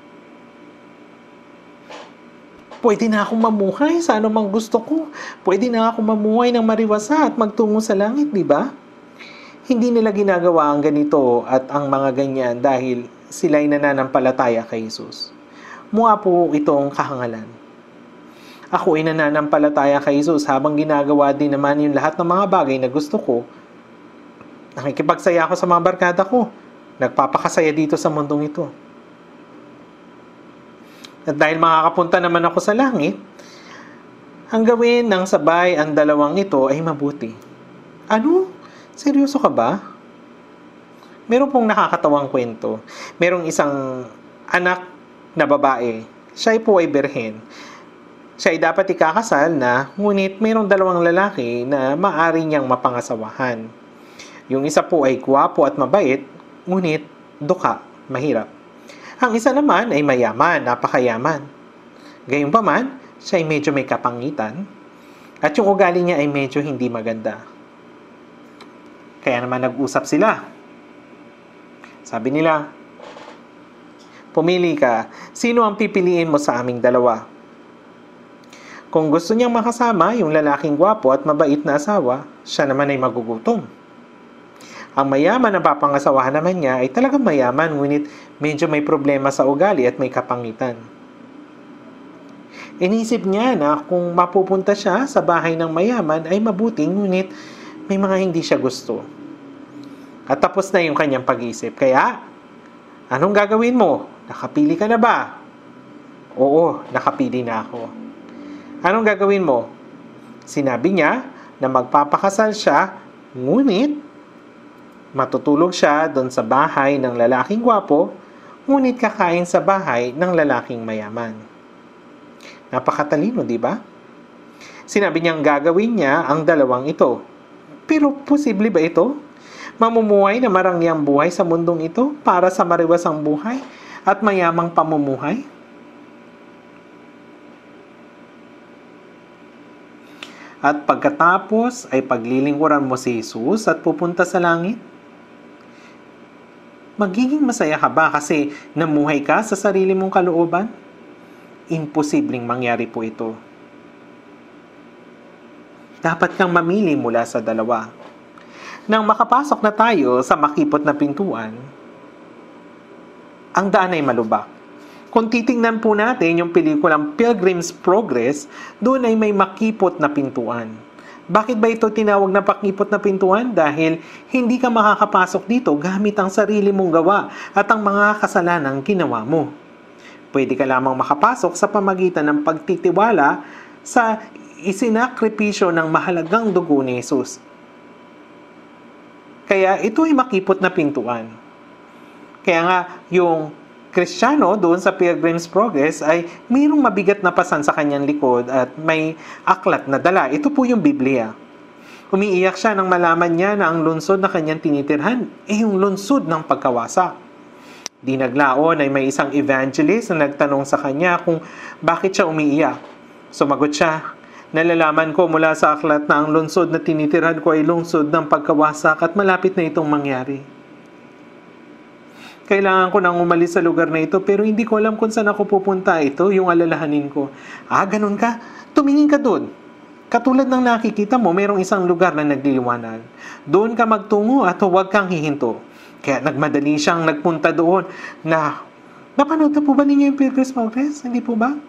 pwede na akong mamuhay sa anumang gusto ko. Pwede na akong mamuhay ng mariwasa at magtungo sa langit, di ba? Hindi nila ginagawa ang ganito at ang mga ganyan dahil sila'y nananampalataya kay Jesus. Mukha po itong kahangalan. Ako ay nananampalataya kay Jesus habang ginagawa din naman yung lahat ng mga bagay na gusto ko. Nakikipagsaya ako sa mga barkada ko. Nagpapakasaya dito sa mundong ito. At dahil makakapunta naman ako sa langit, ang gawin ng sabay ang dalawang ito ay mabuti. Ano? Seryoso ka ba? Meron pong nakakatawang kwento. Merong isang anak na babae. Siya po ay birhen. Siya ay dapat ikakasal na, ngunit mayroong dalawang lalaki na maaari niyang mapangasawahan. Yung isa po ay gwapo at mabait, ngunit duka, mahirap. Ang isa naman ay mayaman, napakayaman. Gayunpaman, siya ay medyo may kapangitan, at yung ugali niya ay medyo hindi maganda. Kaya naman nag-usap sila. Sabi nila, pumili ka, sino ang pipiliin mo sa aming dalawa? Kung gusto niyang makasama yung lalaking gwapo at mabait na asawa, siya naman ay magugutom. Ang mayaman na papangasawahan naman niya ay talagang mayaman, ngunit medyo may problema sa ugali at may kapangitan. Inisip niya na kung mapupunta siya sa bahay ng mayaman ay mabuting, ngunit may mga hindi siya gusto. At tapos na yung kanyang pag-isip. Kaya, anong gagawin mo? Nakapili ka na ba? Oo, nakapili na ako. Anong gagawin mo? Sinabi niya na magpapakasal siya, ngunit matutulog siya doon sa bahay ng lalaking gwapo, ngunit kakain sa bahay ng lalaking mayaman. Napakatalino, di ba? Sinabi niyang gagawin niya ang dalawang ito. Pero posible ba ito? Mamumuhay na marangyang buhay sa mundong ito para sa mariwasang buhay at mayamang pamumuhay? At pagkatapos ay paglilingkuran mo si Jesus at pupunta sa langit? Magiging masaya ka ba kasi namuhay ka sa sarili mong kalooban? Imposibleng mangyari po ito. Dapat kang mamili mula sa dalawa. Nang makapasok na tayo sa makipot na pintuan, ang daan ay malubak. Kung titingnan po natin yung pelikulang Pilgrim's Progress, doon ay may makipot na pintuan. Bakit ba ito tinawag na pakipot na pintuan? Dahil hindi ka makakapasok dito gamit ang sarili mong gawa at ang mga kasalanang ginawa mo. Pwede ka lamang makapasok sa pamagitan ng pagtitiwala sa isinakripisyo ng mahalagang dugo ni Jesus. Kaya ito ay makipot na pintuan. Kaya nga, yung Kristiyano doon sa Pilgrim's Progress ay mayroong mabigat na pasan sa kanyang likod at may aklat na dala. Ito po yung Biblia. Umiiyak siya nang malaman niya na ang lungsod na kanyang tinitirhan ay yung lungsod ng pagkawasa. Di naglaon ay may isang evangelist na nagtanong sa kanya kung bakit siya umiiyak. Sumagot siya, nalalaman ko mula sa aklat na ang lungsod na tinitirhan ko ay lungsod ng pagkawasak at malapit na itong mangyari. Kailangan ko nang umalis sa lugar na ito pero hindi ko alam kung saan ako pupunta. Ito yung alalahanin ko. Ah, ganun ka? Tumingin ka doon. Katulad ng nakikita mo, mayroong isang lugar na nagliliwanag. Doon ka magtungo at huwag kang hihinto. Kaya nagmadali siyang nagpunta doon na, napanood na po ba ninyo yung Pilgrim's Progress? Hindi po ba?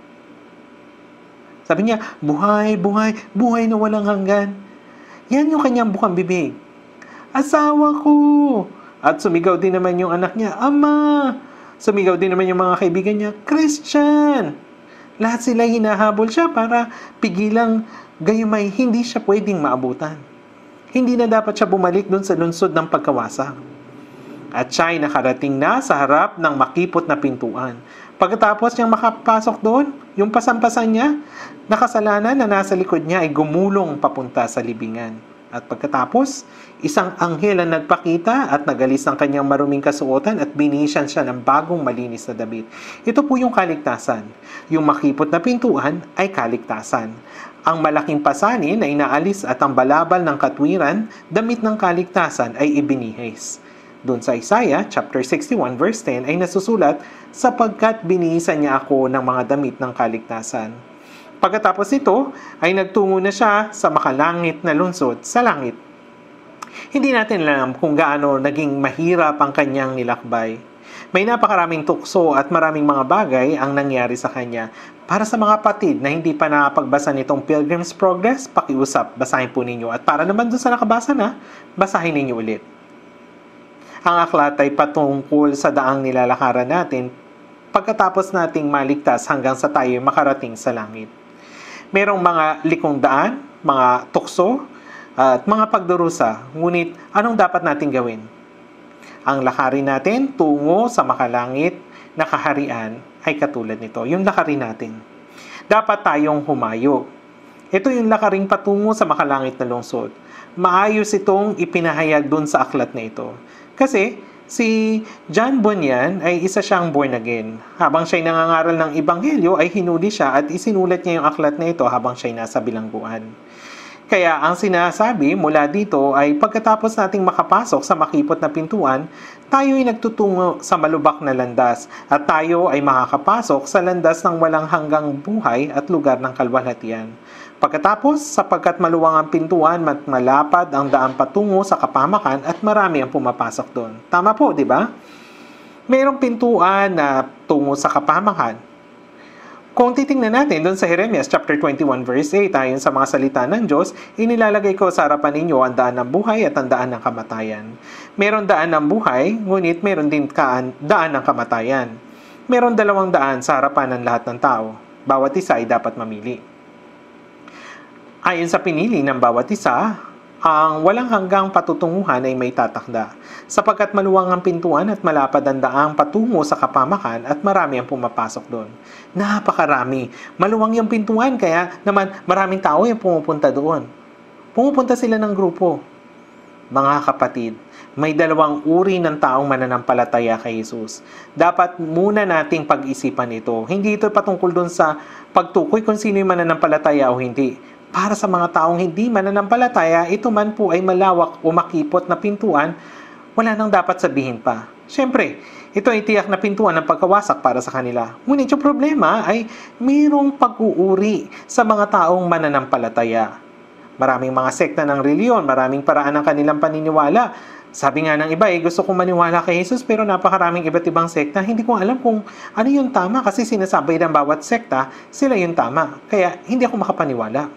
Sabi niya, buhay, buhay, buhay na walang hanggan. Yan yung kanyang bukang bibig. Asawa ko! At sumigaw din naman yung anak niya, Ama! Sumigaw din naman yung mga kaibigan niya, Christian! Lahat sila hinahabol siya para pigilang gayumay hindi siya pwedeng maabutan. Hindi na dapat siya bumalik dun sa lungsod ng pagkawasa. At siya ay nakarating na sa harap ng makipot na pintuan. Pagkatapos niyang makapasok doon, yung pasampasan niya, nakasalanan na nasa likod niya ay gumulong papunta sa libingan. At pagkatapos, isang anghel ang nagpakita at nagalis ang kanyang maruming kasuotan at binisyan siya ng bagong malinis na damit. Ito po yung kaligtasan. Yung makipot na pintuan ay kaligtasan. Ang malaking pasanin ay naalis at ang balabal ng katwiran, damit ng kaligtasan ay ibinihis. Doon sa Isaiah chapter sixty-one verse ten ay nasusulat, sapagkat binihisan niya ako ng mga damit ng kaligtasan. Pagkatapos ito, ay nagtungo na siya sa makalangit na lungsod sa langit. Hindi natin alam kung gaano naging mahirap ang kanyang nilakbay. May napakaraming tukso at maraming mga bagay ang nangyari sa kanya. Para sa mga kapatid na hindi pa nakapagbasa nitong Pilgrim's Progress, pakiusap, basahin po ninyo. At para naman doon sa nakabasa na, basahin ninyo ulit. Ang aklat ay patungkol sa daang nilalakaran natin pagkatapos nating maligtas hanggang sa tayo makarating sa langit. Merong mga likong daan, mga tukso, at mga pagdurusa. Ngunit, anong dapat natin gawin? Ang lakarin natin tungo sa makalangit na kaharian ay katulad nito, yung lakarin natin. Dapat tayong humayo. Ito yung lakaring patungo sa makalangit na lungsod. Maayos itong ipinahayag dun sa aklat na ito. Kasi si John Bunyan ay isa siyang born again. Habang siya'y nangangaral ng ebanghelyo ay hinuli siya at isinulat niya yung aklat na ito habang siya'y nasa bilangguan. Kaya ang sinasabi mula dito ay pagkatapos nating makapasok sa makipot na pintuan, tayo ay nagtutungo sa malubak na landas at tayo ay makakapasok sa landas ng walang hanggang buhay at lugar ng kalwalhatian. Pagkatapos, sapagkat maluwang ang pintuan at malapad ang daan patungo sa kapamakan at marami ang pumapasok doon. Tama po, di ba? Mayroong pintuan na tungo sa kapamakan. Kung titingnan natin doon sa Jeremias chapter twenty-one verse eight, ayon sa mga salita ng Diyos, inilalagay ko sa harapan ninyo ang daan ng buhay at ang daan ng kamatayan. Meron daan ng buhay, ngunit meron din kaan, daan ng kamatayan. Meron dalawang daan sa harapan ng lahat ng tao. Bawat isa ay dapat mamili. Ayon sa pinili ng bawat isa, ang walang hanggang patutunguhan ay may tatakda, sapagkat maluwang ang pintuan at malapad ang daang patungo sa kapamakan at marami ang pumapasok doon. Napakarami. Maluwang yung pintuan, kaya naman maraming tao yung pumupunta doon. Pumupunta sila ng grupo. Mga kapatid, may dalawang uri ng taong mananampalataya kay Jesus. Dapat muna nating pag-isipan ito. Hindi ito patungkol doon sa pagtukoy kung sino yung mananampalataya o hindi. Para sa mga taong hindi mananampalataya, ito man po ay malawak o makipot na pintuan, wala nang dapat sabihin pa. Siyempre, ito ay tiyak na pintuan ng pagkawasak para sa kanila. Ngunit yung problema ay mayroong pag-uuri sa mga taong mananampalataya. Maraming mga sekta ng reliyon, maraming paraan ng kanilang paniniwala. Sabi nga ng iba, eh, gusto kong maniwala kay Jesus pero napakaraming iba't ibang sekta. Hindi ko alam kung ano yung tama kasi sinasabi ng bawat sekta, sila yung tama. Kaya hindi ako makapaniwala.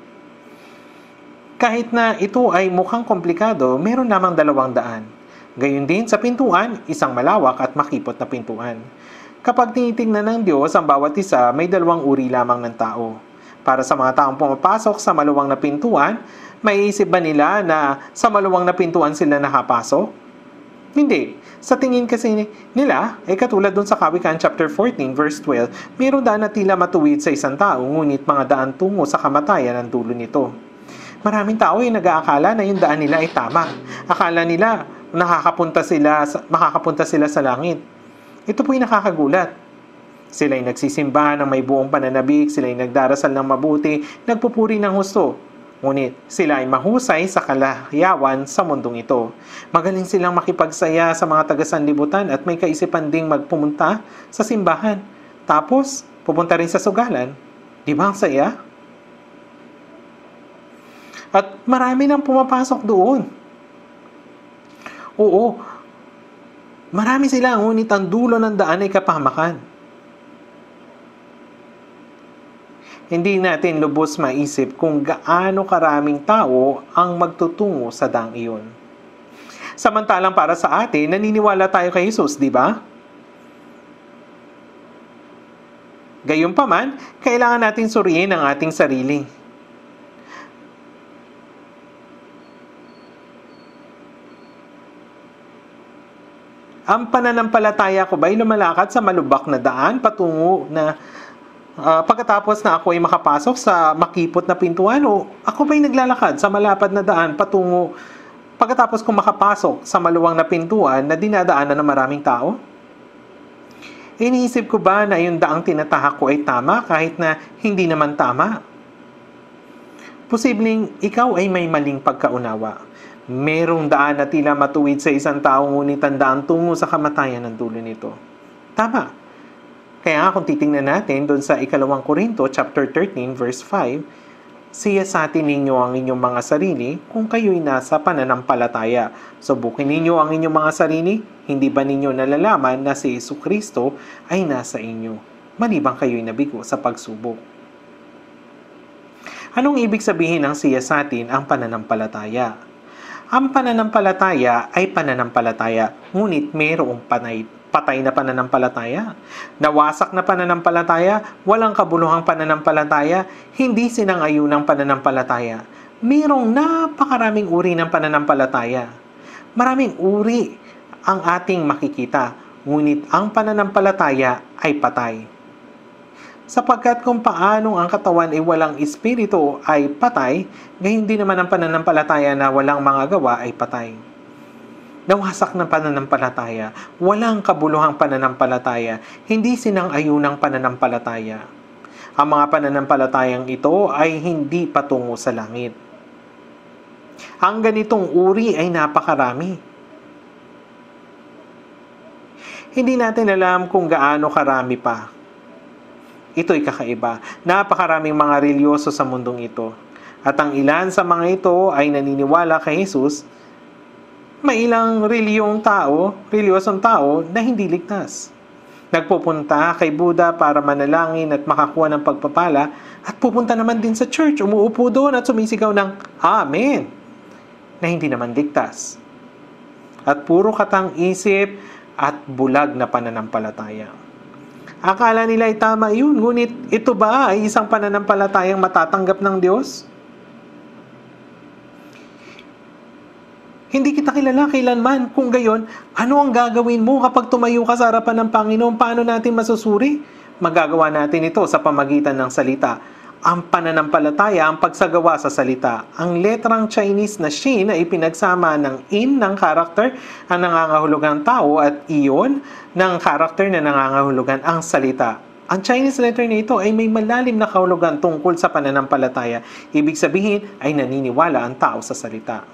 Kahit na ito ay mukhang komplikado, meron lamang dalawang daan. Gayun din sa pintuan, isang malawak at makipot na pintuan. Kapag tinitingnan ng Diyos ang bawat isa, may dalawang uri lamang ng tao. Para sa mga taong pumapasok sa maluwang na pintuan, may isip ba nila na sa maluwang na pintuan sila nakapasok? Hindi. Sa tingin kasi nila, ay katulad dun sa Kawikaan chapter fourteen verse twelve, mayroon daan na tila matuwid sa isang tao, ngunit mga daan tungo sa kamatayan ang dulo nito. Maraming tao ay nag-aakala na yung daan nila ay tama. Akala nila nakakapunta sila, makakapunta sila sa langit. Ito po'y nakakagulat. Sila ay nagsisimba ng may buong pananabik, sila ay nagdarasal ng mabuti, nagpupuri ng husto. Ngunit sila ay mahusay sa kalayawan sa mundong ito. Magaling silang makipagsaya sa mga taga-sanlibutan at may kaisipan ding magpumunta sa simbahan. Tapos, pupunta rin sa sugalan. Di ba ang saya? At marami nang pumapasok doon. Oo, marami sila, ngunit ang dulo ng daan ay kapahamakan. Hindi natin lubos maisip kung gaano karaming tao ang magtutungo sa daang iyon. Samantalang para sa atin, naniniwala tayo kay Jesus, di ba? Gayunpaman, kailangan natin suriin ang ating sarili. Ang pananampalataya ko ba'y lumalakad sa malubak na daan patungo na uh, pagkatapos na ako ay makapasok sa makipot na pintuan, o ako ba'y naglalakad sa malapad na daan patungo pagkatapos kong makapasok sa maluwang na pintuan na dinadaanan ng maraming tao? Iniisip ko ba na yung daang tinatahak ko ay tama kahit na hindi naman tama? Posibleng ikaw ay may maling pagkaunawa. Merong daan na tila matuwid sa isang tao, ngunit ang daan tungo sa kamatayan ng dulo nito. Tama. Kaya kung titingnan natin doon sa ikalawang Korinto chapter thirteen verse five, siyasatin ninyo ang inyong mga sarili kung kayo'y nasa pananampalataya. Subukin ninyo ang inyong mga sarili, hindi ba ninyo nalalaman na si Jesucristo ay nasa inyo, malibang kayo'y nabigo sa pagsubok. Anong ibig sabihin ng siyasatin ang pananampalataya? Ang pananampalataya ay pananampalataya, ngunit mayroong panay, patay na pananampalataya, nawasak na pananampalataya, walang kabuluhang pananampalataya, hindi sinang-ayunang pananampalataya. Mayroong napakaraming uri ng pananampalataya. Maraming uri ang ating makikita, ngunit ang pananampalataya ay patay. Sapagkat kung paanong ang katawan ay walang espiritu ay patay, gayon din naman ang pananampalataya na walang mga gawa ay patay. Nawasak ng pananampalataya, walang kabuluhang pananampalataya, hindi sinang-ayunang pananampalataya. Ang mga pananampalatayang ito ay hindi patungo sa langit. Ang ganitong uri ay napakarami. Hindi natin alam kung gaano karami pa. Ito'y kakaiba. Napakaraming mga religyoso sa mundong ito. At ang ilan sa mga ito ay naniniwala kay Jesus. May ilang reliyong tao, reliyosong tao na hindi ligtas. Nagpupunta kay Buddha para manalangin at makakuha ng pagpapala at pupunta naman din sa church, umuupo doon at sumisigaw ng Amen na hindi naman ligtas. At puro katang isip at bulag na pananampalataya. Akala nila ay tama yun, ngunit ito ba ay isang pananampalatayang matatanggap ng Diyos? Hindi kita kilala kailanman. Kung gayon, ano ang gagawin mo kapag tumayo ka sa harapan ng Panginoon? Paano natin masusuri? Magagawa natin ito sa pamagitan ng salita. Ang pananampalataya, ang pagsagawa sa salita. Ang letrang Chinese na Shin ay pinagsama ng in ng karakter ang nangangahulugang tao at iyon ng karakter na nangangahulugan ang salita. Ang Chinese letter na ito ay may malalim na kahulugan tungkol sa pananampalataya. Ibig sabihin ay naniniwala ang tao sa salita.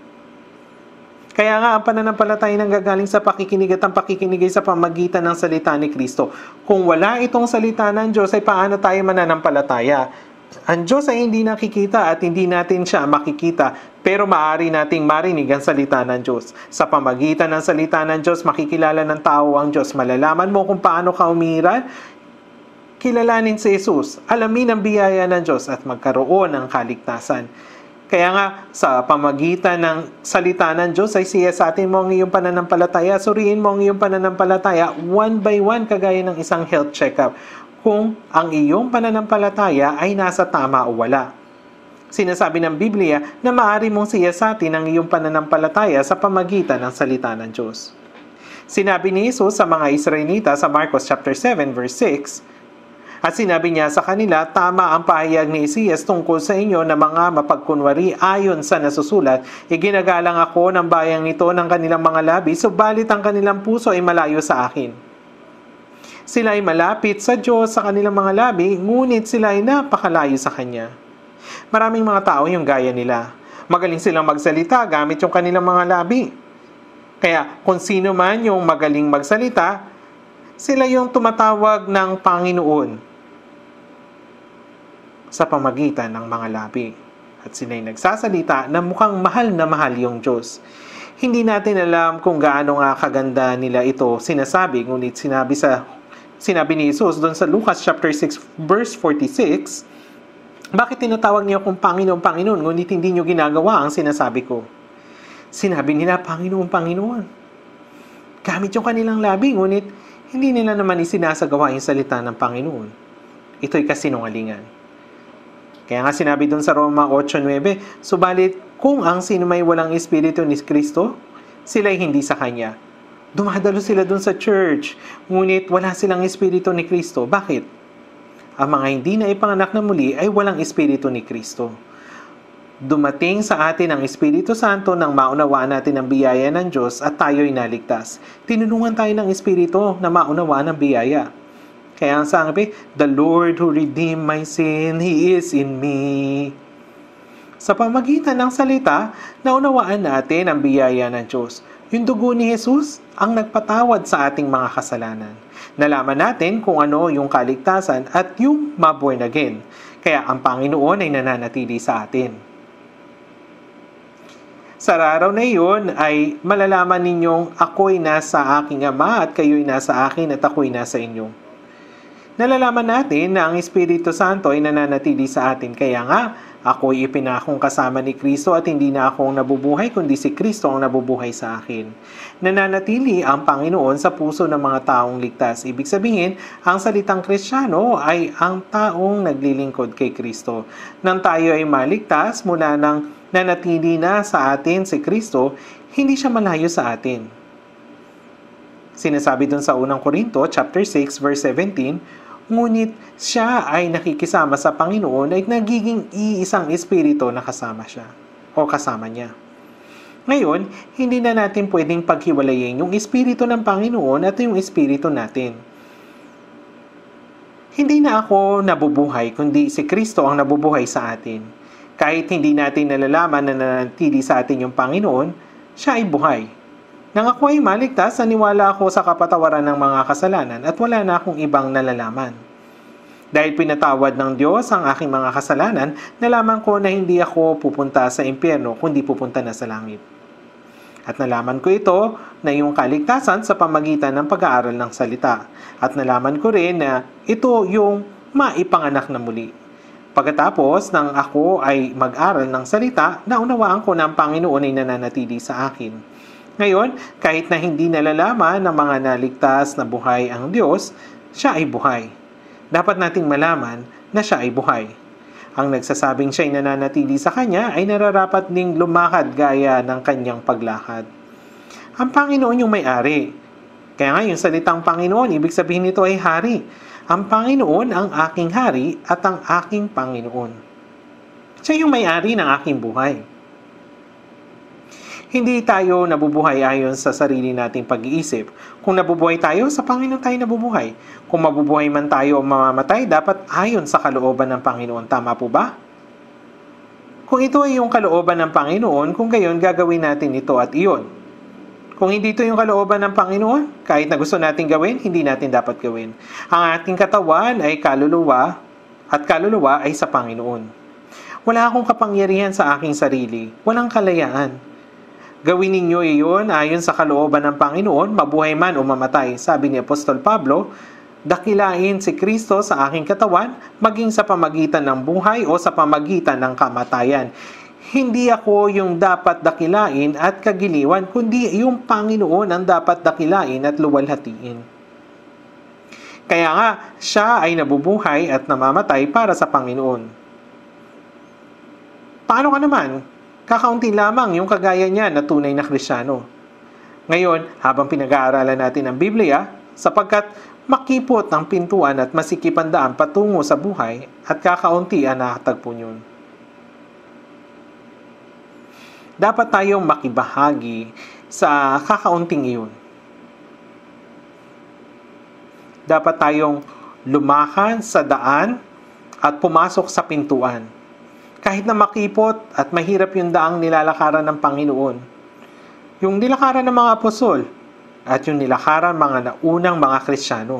Kaya nga, ang pananampalataya nang gagaling sa pakikinig at ang pakikinig ay sa pamagitan ng salita ni Kristo. Kung wala itong salita ng Diyos, ay paano tayo mananampalataya? Ang Diyos ay hindi nakikita at hindi natin siya makikita, pero maaari nating marinig ang salita ng Diyos. Sa pamagitan ng salita ng Diyos, makikilala ng tao ang Diyos. Malalaman mo kung paano ka umiral, kilalanin si Jesus, alamin ang biyaya ng Diyos at magkaroon ng kaligtasan. Kaya nga, sa pamagitan ng salita ng Diyos ay siyasatin mo ang iyong pananampalataya, suriin mo ang iyong pananampalataya one by one kagaya ng isang health check-up kung ang iyong pananampalataya ay nasa tama o wala. Sinasabi ng Biblia na maaari mong siyasatin ang iyong pananampalataya sa pamagitan ng salita ng Diyos. Sinabi ni Jesus sa mga Israelita sa Marcos chapter seven verse six, at sinabi niya sa kanila, tama ang pahayag ni Isaias tungkol sa inyo na mga mapagkunwari ayon sa nasusulat, iginagalang ako ng bayang nito ng kanilang mga labi, subalit ang kanilang puso ay malayo sa akin. Sila ay malapit sa Diyos sa kanilang mga labi, ngunit sila ay napakalayo sa Kanya. Maraming mga tao yung gaya nila. Magaling silang magsalita gamit yung kanilang mga labi. Kaya kung sino man yung magaling magsalita, sila yung tumatawag ng Panginoon sa pamagitan ng mga labi. At sila'y nagsasalita na mukhang mahal na mahal yung Diyos. Hindi natin alam kung gaano nga kaganda nila ito sinasabi, ngunit sinabi sa sinabi ni Jesus doon sa Lucas chapter six verse forty-six, bakit tinatawag niyo akong Panginoon, Panginoon, ngunit hindi niyo ginagawa ang sinasabi ko? Sinabi nila, Panginoon, Panginoon. Gamit yung kanilang labi, ngunit hindi nila naman isinasagawa yung salita ng Panginoon. Ito'y kasinungalingan. Kaya nga sinabi doon sa Roma eight nine, subalit kung ang sino may walang espiritu ni Kristo, sila'y hindi sa Kanya. Dumadalo sila doon sa church, ngunit wala silang espiritu ni Kristo. Bakit? Ang mga hindi na ipanganak na muli ay walang espiritu ni Kristo. Dumating sa atin ang Espiritu Santo nang maunawaan natin ang biyaya ng Diyos at tayo'y naligtas. Tinulungan tayo ng Espiritu na maunawaan ang biyaya. Kaya ang sabi, the Lord who redeemed my sin, He is in me. Sa pamagitan ng salita, naunawaan natin ang biyaya ng Diyos. Yung dugo ni Jesus ang nagpatawad sa ating mga kasalanan. Nalaman natin kung ano yung kaligtasan at yung ma-born again. Kaya ang Panginoon ay nananatili sa atin. Sa araw na iyon ay malalaman ninyong ako'y nasa aking Ama at kayo'y nasa akin at ako'y nasa inyo. Nalalaman natin na ang Espiritu Santo ay nananatili sa atin. Kaya nga, ako'y ipinakong kasama ni Kristo at hindi na ako ang nabubuhay kundi si Kristo ang nabubuhay sa akin. Nananatili ang Panginoon sa puso ng mga taong ligtas. Ibig sabihin, ang salitang Kristiyano ay ang taong naglilingkod kay Kristo. Nang tayo ay maligtas mula ng nanatili na sa atin si Kristo, hindi siya malayo sa atin. Sinasabi dun sa unang Korinto, chapter six, verse seventeen, ngunit siya ay nakikisama sa Panginoon ay nagiging iisang espiritu na kasama siya o kasama niya. Ngayon, hindi na natin pwedeng paghiwalayin yung espiritu ng Panginoon at yung espiritu natin. Hindi na ako nabubuhay, kundi si Kristo ang nabubuhay sa atin. Kahit hindi natin nalalaman na nanatili sa atin yung Panginoon, siya ay buhay. Nang ako ay maligtas, naniwala ako sa kapatawaran ng mga kasalanan at wala na akong ibang nalalaman. Dahil pinatawad ng Diyos ang aking mga kasalanan, nalaman ko na hindi ako pupunta sa impyerno, kundi pupunta na sa langit. At nalaman ko ito na yung kaligtasan sa pamagitan ng pag-aaral ng salita. At nalaman ko rin na ito yung maipanganak na muli. Pagkatapos nang ako ay mag-aral ng salita, naunawaan ko na ang Panginoon ay nananatili sa akin. Ngayon, kahit na hindi nalalaman ng mga naligtas na buhay ang Diyos, siya ay buhay. Dapat nating malaman na siya ay buhay. Ang nagsasabing siya'y nananatili sa Kanya ay nararapat ding lumakad gaya ng Kanyang paglakad. Ang Panginoon yung may-ari. Kaya nga yung salitang Panginoon, ibig sabihin nito ay hari. Ang Panginoon ang aking hari at ang aking Panginoon. Siya yung may-ari ng aking buhay. Hindi tayo nabubuhay ayon sa sarili nating pag-iisip. Kung nabubuhay tayo, sa Panginoon tayo nabubuhay. Kung mabubuhay man tayo o mamamatay, dapat ayon sa kalooban ng Panginoon. Tama po ba? Kung ito ay yung kalooban ng Panginoon, kung gayon, gagawin natin ito at iyon. Kung hindi ito yung kalooban ng Panginoon, kahit na gusto natin gawin, hindi natin dapat gawin. Ang ating katawan ay kaluluwa at kaluluwa ay sa Panginoon. Wala akong kapangyarihan sa aking sarili. Walang kalayaan. Gawin ninyo iyon ayon sa kalooban ng Panginoon, mabuhay man o mamatay. Sabi ni Apostol Pablo, dakilain si Kristo sa aking katawan, maging sa pamagitan ng buhay o sa pamagitan ng kamatayan. Hindi ako yung dapat dakilain at kagiliwan, kundi yung Panginoon ang dapat dakilain at luwalhatiin. Kaya nga, siya ay nabubuhay at namamatay para sa Panginoon. Paano ka naman? Kakaunti lamang yung kagaya niya na tunay na Kristiyano. Ngayon, habang pinag-aaralan natin ang Biblia, sapagkat makipot ang pintuan at masikip ang daan patungo sa buhay at kakaunti ang nakatagpo niyon. Dapat tayong makibahagi sa kakaunting iyon. Dapat tayong lumakan sa daan at pumasok sa pintuan. Kahit na makipot at mahirap yung daang nilalakaran ng Panginoon. Yung nilakaran ng mga apostol at yung nilakaran mga naunang mga Kristiyano.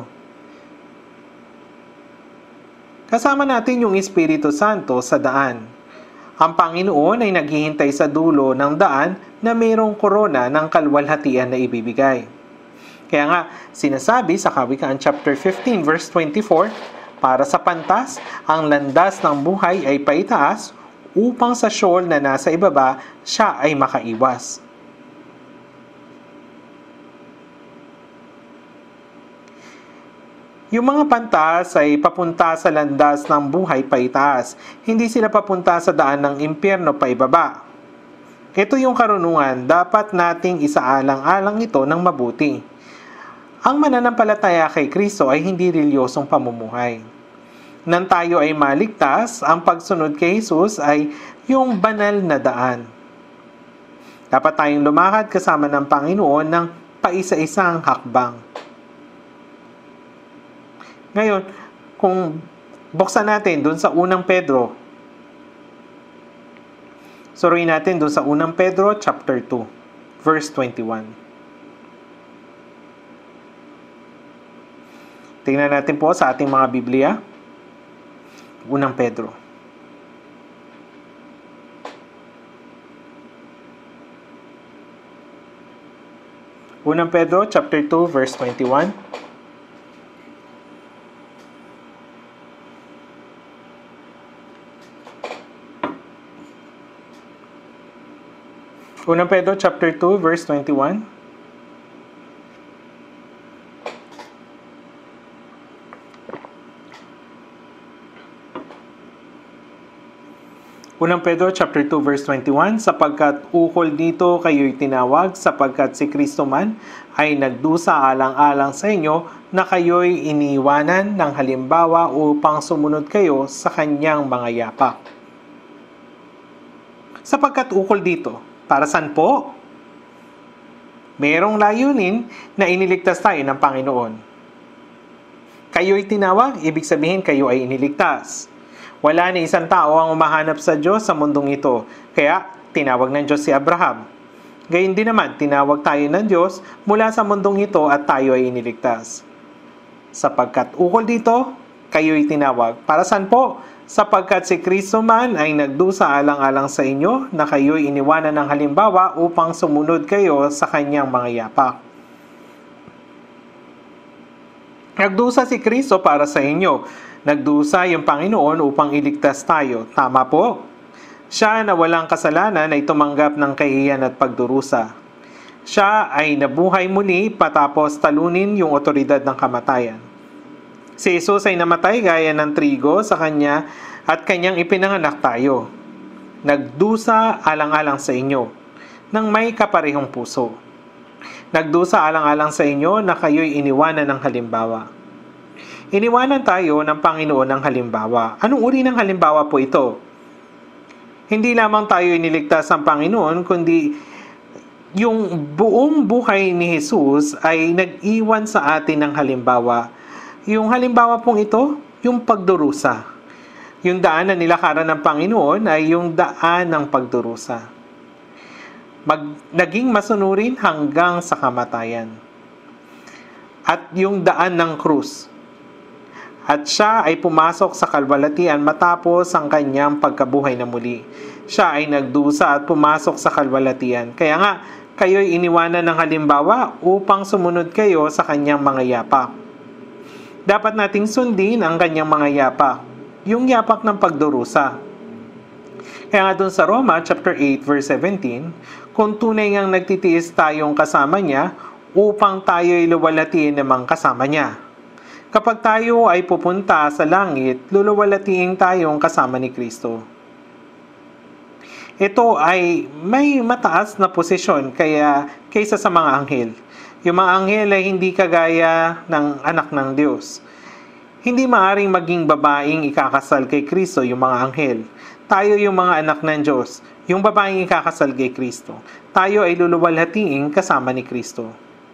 Kasama natin yung Espiritu Santo sa daan. Ang Panginoon ay naghihintay sa dulo ng daan na mayroong korona ng kalwalhatian na ibibigay. Kaya nga, sinasabi sa Kawikaan chapter fifteen verse twenty-four, para sa pantas, ang landas ng buhay ay paitaas, upang sa Sheol na nasa ibaba, siya ay makaiwas. Yung mga pantas ay papunta sa landas ng buhay paitaas. Hindi sila papunta sa daan ng impyerno paibaba. Ito yung karunungan, dapat nating isaalang-alang ito ng mabuti. Ang mananampalataya kay Kristo ay hindi reliyosong pamumuhay. Nang tayo ay maligtas, ang pagsunod kay Jesus ay yung banal na daan. Dapat tayong lumakad kasama ng Panginoon ng paisa-isang hakbang. Ngayon, kung buksan natin dun sa unang Pedro, suruin natin dun sa unang Pedro chapter two, verse twenty-one. Tingnan natin po sa ating mga Biblia. Unang Pedro. Unang Pedro, chapter two, verse twenty-one. Unang Pedro, chapter two, verse twenty-one. Unang Pedro chapter two verse twenty-one, sapagkat ukol dito kayo'y tinawag, sapagkat si Kristo man ay nagdusa alang-alang sa inyo na kayo'y iniwanan ng halimbawa upang sumunod kayo sa kanyang mga yapak. Sapagkat ukol dito, para saan po? Merong layunin na iniligtas tayo ng Panginoon. Kayo'y tinawag, ibig sabihin kayo ay iniligtas. Wala ni isang tao ang umahanap sa Diyos sa mundong ito, kaya tinawag ng Diyos si Abraham. Gayun din naman, tinawag tayo ng Diyos mula sa mundong ito at tayo ay iniligtas. Sapagkat ukol dito, kayo'y tinawag. Para saan po? Sapagkat si Kristo man ay nagdusa alang-alang sa inyo na kayo'y iniwanan ng halimbawa upang sumunod kayo sa kanyang mga yapak. Nagdusa si Kristo para sa inyo. Nagdusa yung Panginoon upang iligtas tayo. Tama po? Siya na walang kasalanan ay tumanggap ng kahihiyan at pagdurusa. Siya ay nabuhay muli patapos talunin yung otoridad ng kamatayan. Si Jesus ay namatay gaya ng trigo sa kanya at kanyang ipinanganak tayo. Nagdusa alang-alang sa inyo nang may kaparehong puso. Nagdusa alang-alang sa inyo na kayo'y iniwanan ng halimbawa. Iniwanan tayo ng Panginoon ng halimbawa. Anong uri ng halimbawa po ito? Hindi lamang tayo iniligtas ng Panginoon, kundi yung buong buhay ni Jesus ay nag-iwan sa atin ng halimbawa. Yung halimbawa pong ito, yung pagdurusa. Yung daan na nilakaran ng Panginoon ay yung daan ng pagdurusa. Mag, naging masunurin hanggang sa kamatayan. At yung daan ng krus. At siya ay pumasok sa kalwalatian matapos ang kanyang pagkabuhay na muli. Siya ay nagdusa at pumasok sa kalwalatian. Kaya nga, kayo'y iniwanan ng halimbawa upang sumunod kayo sa kanyang mga yapak. Dapat nating sundin ang kanyang mga yapak, yung yapak ng pagdurusa. Kaya nga dun sa Roma chapter eight verse seventeen, kung tunay ngang nagtitiis tayong kasama niya upang tayo'y luwalatiin namang kasama niya. Kapag tayo ay pupunta sa langit, luluwalatiin tayong kasama ni Kristo. Ito ay may mataas na posisyon kaya kaysa sa mga anghel. Yung mga anghel ay hindi kagaya ng anak ng Diyos. Hindi maaring maging babaeng ikakasal kay Kristo yung mga anghel. Tayo yung mga anak ng Diyos, yung babaeng ikakasal kay Kristo. Tayo ay luluwalhatiin kasama ni Kristo.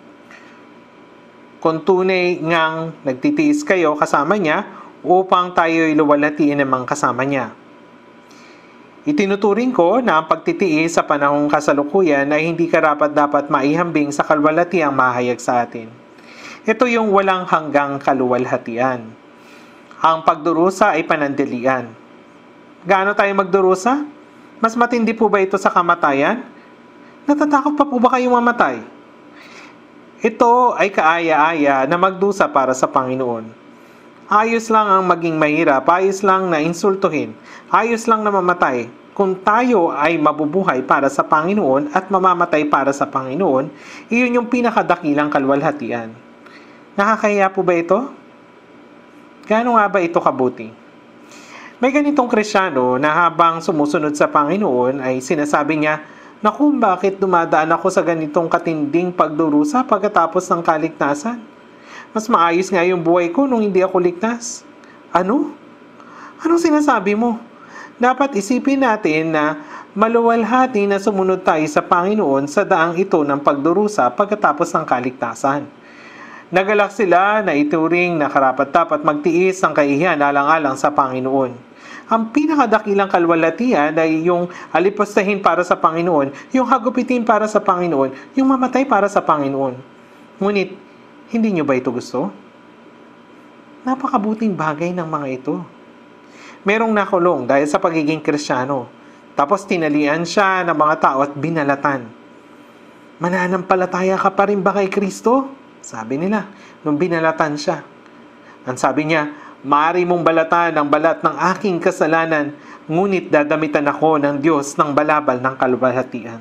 Kung tunay ngang nagtitiis kayo kasama niya upang tayo ay luwalhatiin namang kasama niya. Itinuturing ko na ang pagtitiis sa panahong kasalukuyan ay hindi karapat-dapat maihambing sa kalwalhatiang mahayag sa atin. Ito yung walang hanggang kaluwalhatian. Ang pagdurusa ay panandalian. Gaano tayo magdurusa? Mas matindi po ba ito sa kamatayan? Natatakot pa po ba kayong mamatay? Ito ay kaaya-aya na magdusa para sa Panginoon. Ayos lang ang maging mahirap, ayos lang na insultuhin, ayos lang na mamatay. Kung tayo ay mabubuhay para sa Panginoon at mamamatay para sa Panginoon, iyon yung pinakadakilang kalwalhatian. Nakakahiya po ba ito? Gaano nga ba ito kabuti? May ganitong Kristyano na habang sumusunod sa Panginoon ay sinasabi niya, "Naku, bakit dumadaan ako sa ganitong katinding pagdurusa pagkatapos ng kaligtasan? Mas maayos nga yung buhay ko nung hindi ako ligtas." Ano? Anong sinasabi mo? Dapat isipin natin na maluwalhati na sumunod tayo sa Panginoon sa daang ito ng pagdurusa pagkatapos ng kaligtasan. Nagalak sila na ituring na karapat-dapat magtiis ng kahihiyan alang-alang sa Panginoon. Ang pinakadakilang kalwalhatian ay yung alipustahin para sa Panginoon, yung hagupitin para sa Panginoon, yung mamatay para sa Panginoon. Ngunit, hindi nyo ba ito gusto? Napakabuting bagay ng mga ito. Merong nakulong dahil sa pagiging Kristiyano. Tapos tinalian siya ng mga tao at binalatan. "Mananampalataya ka pa rin ba kay Kristo?" Sabi nila, nung binalatan siya. Ang sabi niya, "Maaari mong balatan ang balat ng aking kasalanan, ngunit dadamitan ako ng Diyos ng balabal ng kaluwalhatian."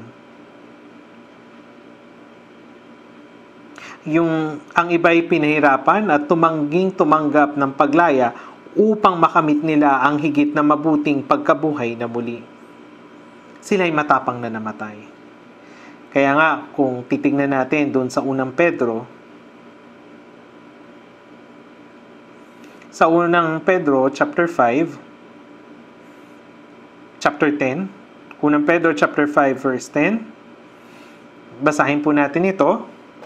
Yung ang iba'y pinahirapan at tumangging tumanggap ng paglaya upang makamit nila ang higit na mabuting pagkabuhay na muli. Sila'y matapang na namatay. Kaya nga, kung titignan natin doon sa unang Pedro, sa unang Pedro chapter five, chapter ten. Unang Pedro chapter five verse ten. Basahin po natin ito.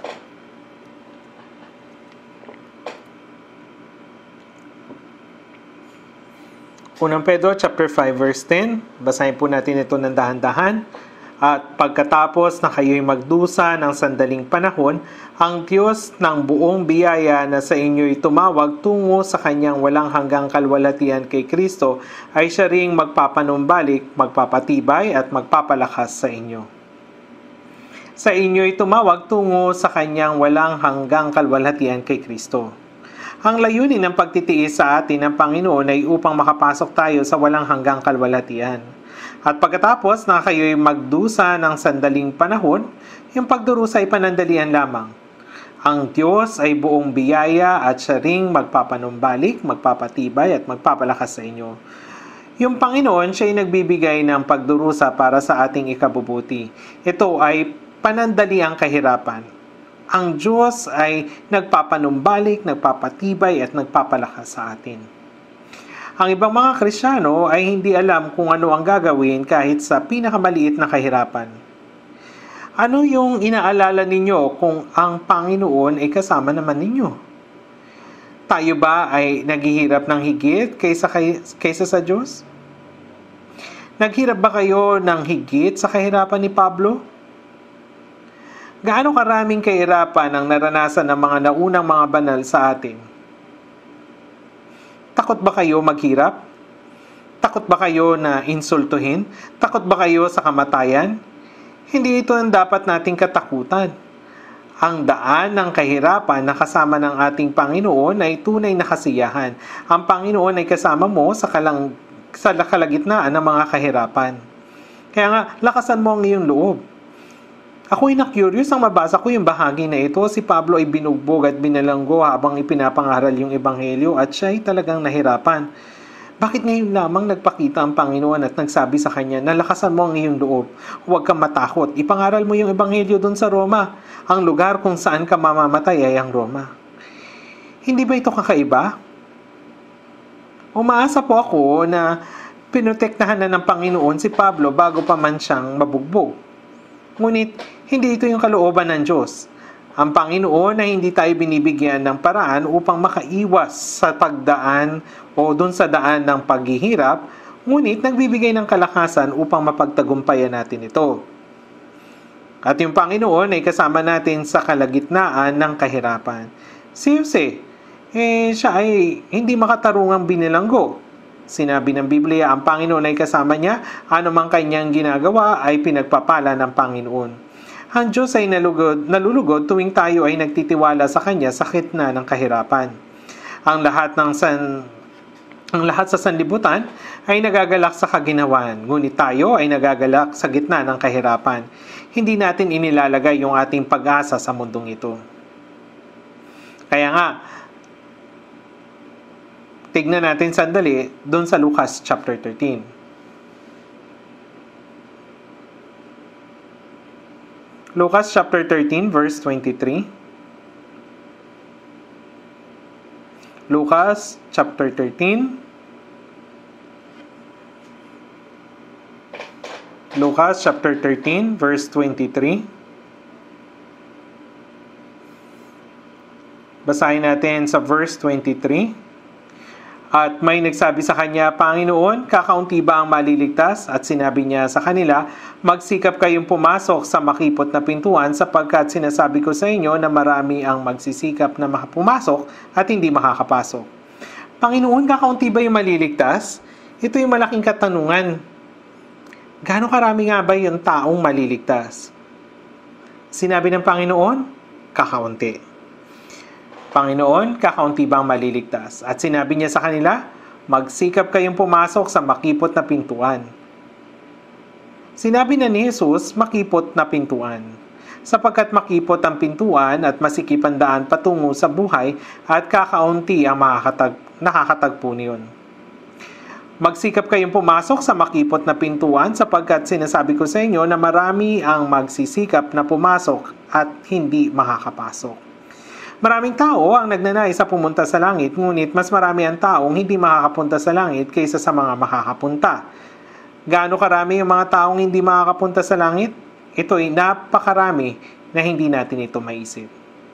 Unang Pedro chapter five verse ten. Basahin po natin ito ng dahan-dahan. At pagkatapos na kayo'y magdusa ng sandaling panahon, ang Diyos ng buong biyaya na sa inyo'y tumawag tungo sa kanyang walang hanggang kalwalatian kay Kristo ay siya ring magpapanumbalik, magpapatibay at magpapalakas sa inyo. Sa inyo'y tumawag tungo sa kanyang walang hanggang kalwalatian kay Kristo. Ang layunin ng pagtitiis sa atin ng Panginoon ay upang makapasok tayo sa walang hanggang kalwalatian. At pagkatapos na kayo'y magdusa ng sandaling panahon, yung pagdurusa ay panandalian lamang. Ang Diyos ay buong biyaya at siya ring magpapanumbalik, magpapatibay at magpapalakas sa inyo. Yung Panginoon siya ay nagbibigay ng pagdurusa para sa ating ikabubuti. Ito ay panandaliang kahirapan. Ang Diyos ay nagpapanumbalik, nagpapatibay at nagpapalakas sa atin. Ang ibang mga Kristiyano ay hindi alam kung ano ang gagawin kahit sa pinakamaliit na kahirapan. Ano yung inaalala ninyo kung ang Panginoon ay kasama naman ninyo? Tayo ba ay naghihirap ng higit kaysa, kay, kaysa sa Diyos? Naghirap ba kayo ng higit sa kahirapan ni Pablo? Gaano karaming kahirapan ang naranasan ng mga naunang mga banal sa atin? Takot ba kayo maghirap? Takot ba kayo na insultuhin? Takot ba kayo sa kamatayan? Hindi ito ang dapat nating katakutan. Ang daan ng kahirapan na kasama ng ating Panginoon ay tunay na kasiyahan. Ang Panginoon ay kasama mo sa, kalang, sa kalagitnaan ng mga kahirapan. Kaya nga, lakasan mo ang iyong loob. Ako'y na-curious ang mabasa ko yung bahagi na ito. Si Pablo ay binugbog at binalanggo habang ipinapangaral yung Ebanghelyo at siya ay talagang nahirapan. Bakit ngayon lamang nagpakita ang Panginoon at nagsabi sa kanya na lakasan mo ang iyong loob? Huwag kang matakot. Ipangaral mo yung Ebanghelyo doon sa Roma. Ang lugar kung saan ka mamamatay ay ang Roma. Hindi ba ito kakaiba? Umaasa po ako na pinotektahan na ng Panginoon si Pablo bago pa man siyang mabugbog. Ngunit, hindi ito yung kalooban ng Diyos. Ang Panginoon ay hindi tayo binibigyan ng paraan upang makaiwas sa pagdaan o dun sa daan ng paghihirap, ngunit nagbibigay ng kalakasan upang mapagtagumpayan natin ito. At yung Panginoon ay kasama natin sa kalagitnaan ng kahirapan. Si Jose, eh, siya ay hindi makatarungang binilanggo. Sinabi ng Biblia, ang Panginoon ay kasama niya, anumang kanyang ginagawa ay pinagpapala ng Panginoon. Ang Diyos ay nalugod, nalulugod tuwing tayo ay nagtitiwala sa Kanya sa gitna ng kahirapan. Ang lahat ng san, ang lahat sa sanlibutan ay nagagalak sa kaginawan, ngunit tayo ay nagagalak sa gitna ng kahirapan. Hindi natin inilalagay yung ating pag-asa sa mundong ito. Kaya nga, tignan natin sandali doon sa Lucas chapter thirteen. Lucas chapter thirteen verse twenty-three. Lucas chapter thirteen. Lucas chapter thirteen verse twenty-three. Basahin natin sa verse twenty-three. At may nagsabi sa kanya, Panginoon, kakaunti ba ang maliligtas? At sinabi niya sa kanila, magsikap kayong pumasok sa makipot na pintuan sapagkat sinasabi ko sa inyo na marami ang magsisikap na makapumasok at hindi makakapasok. Panginoon, kakaunti ba yung maliligtas? Ito yung malaking katanungan. Gaano karami nga ba yung taong maliligtas? Sinabi ng Panginoon, kakaunti. Panginoon, kakaunti bang maliligtas? At sinabi niya sa kanila, magsikap kayong pumasok sa makipot na pintuan. Sinabi na ni Jesus, makipot na pintuan. Sapagkat makipot ang pintuan at masikip ang daan patungo sa buhay at kakaunti ang makakatag, nakakatagpo niyon. Magsikap kayong pumasok sa makipot na pintuan sapagkat sinasabi ko sa inyo na marami ang magsisikap na pumasok at hindi makakapasok. Maraming tao ang nagnanais sa pumunta sa langit, ngunit mas marami ang taong hindi makakapunta sa langit kaysa sa mga makakapunta. Gaano karami yung mga taong hindi makakapunta sa langit? Ito ay napakarami na hindi natin ito maisip.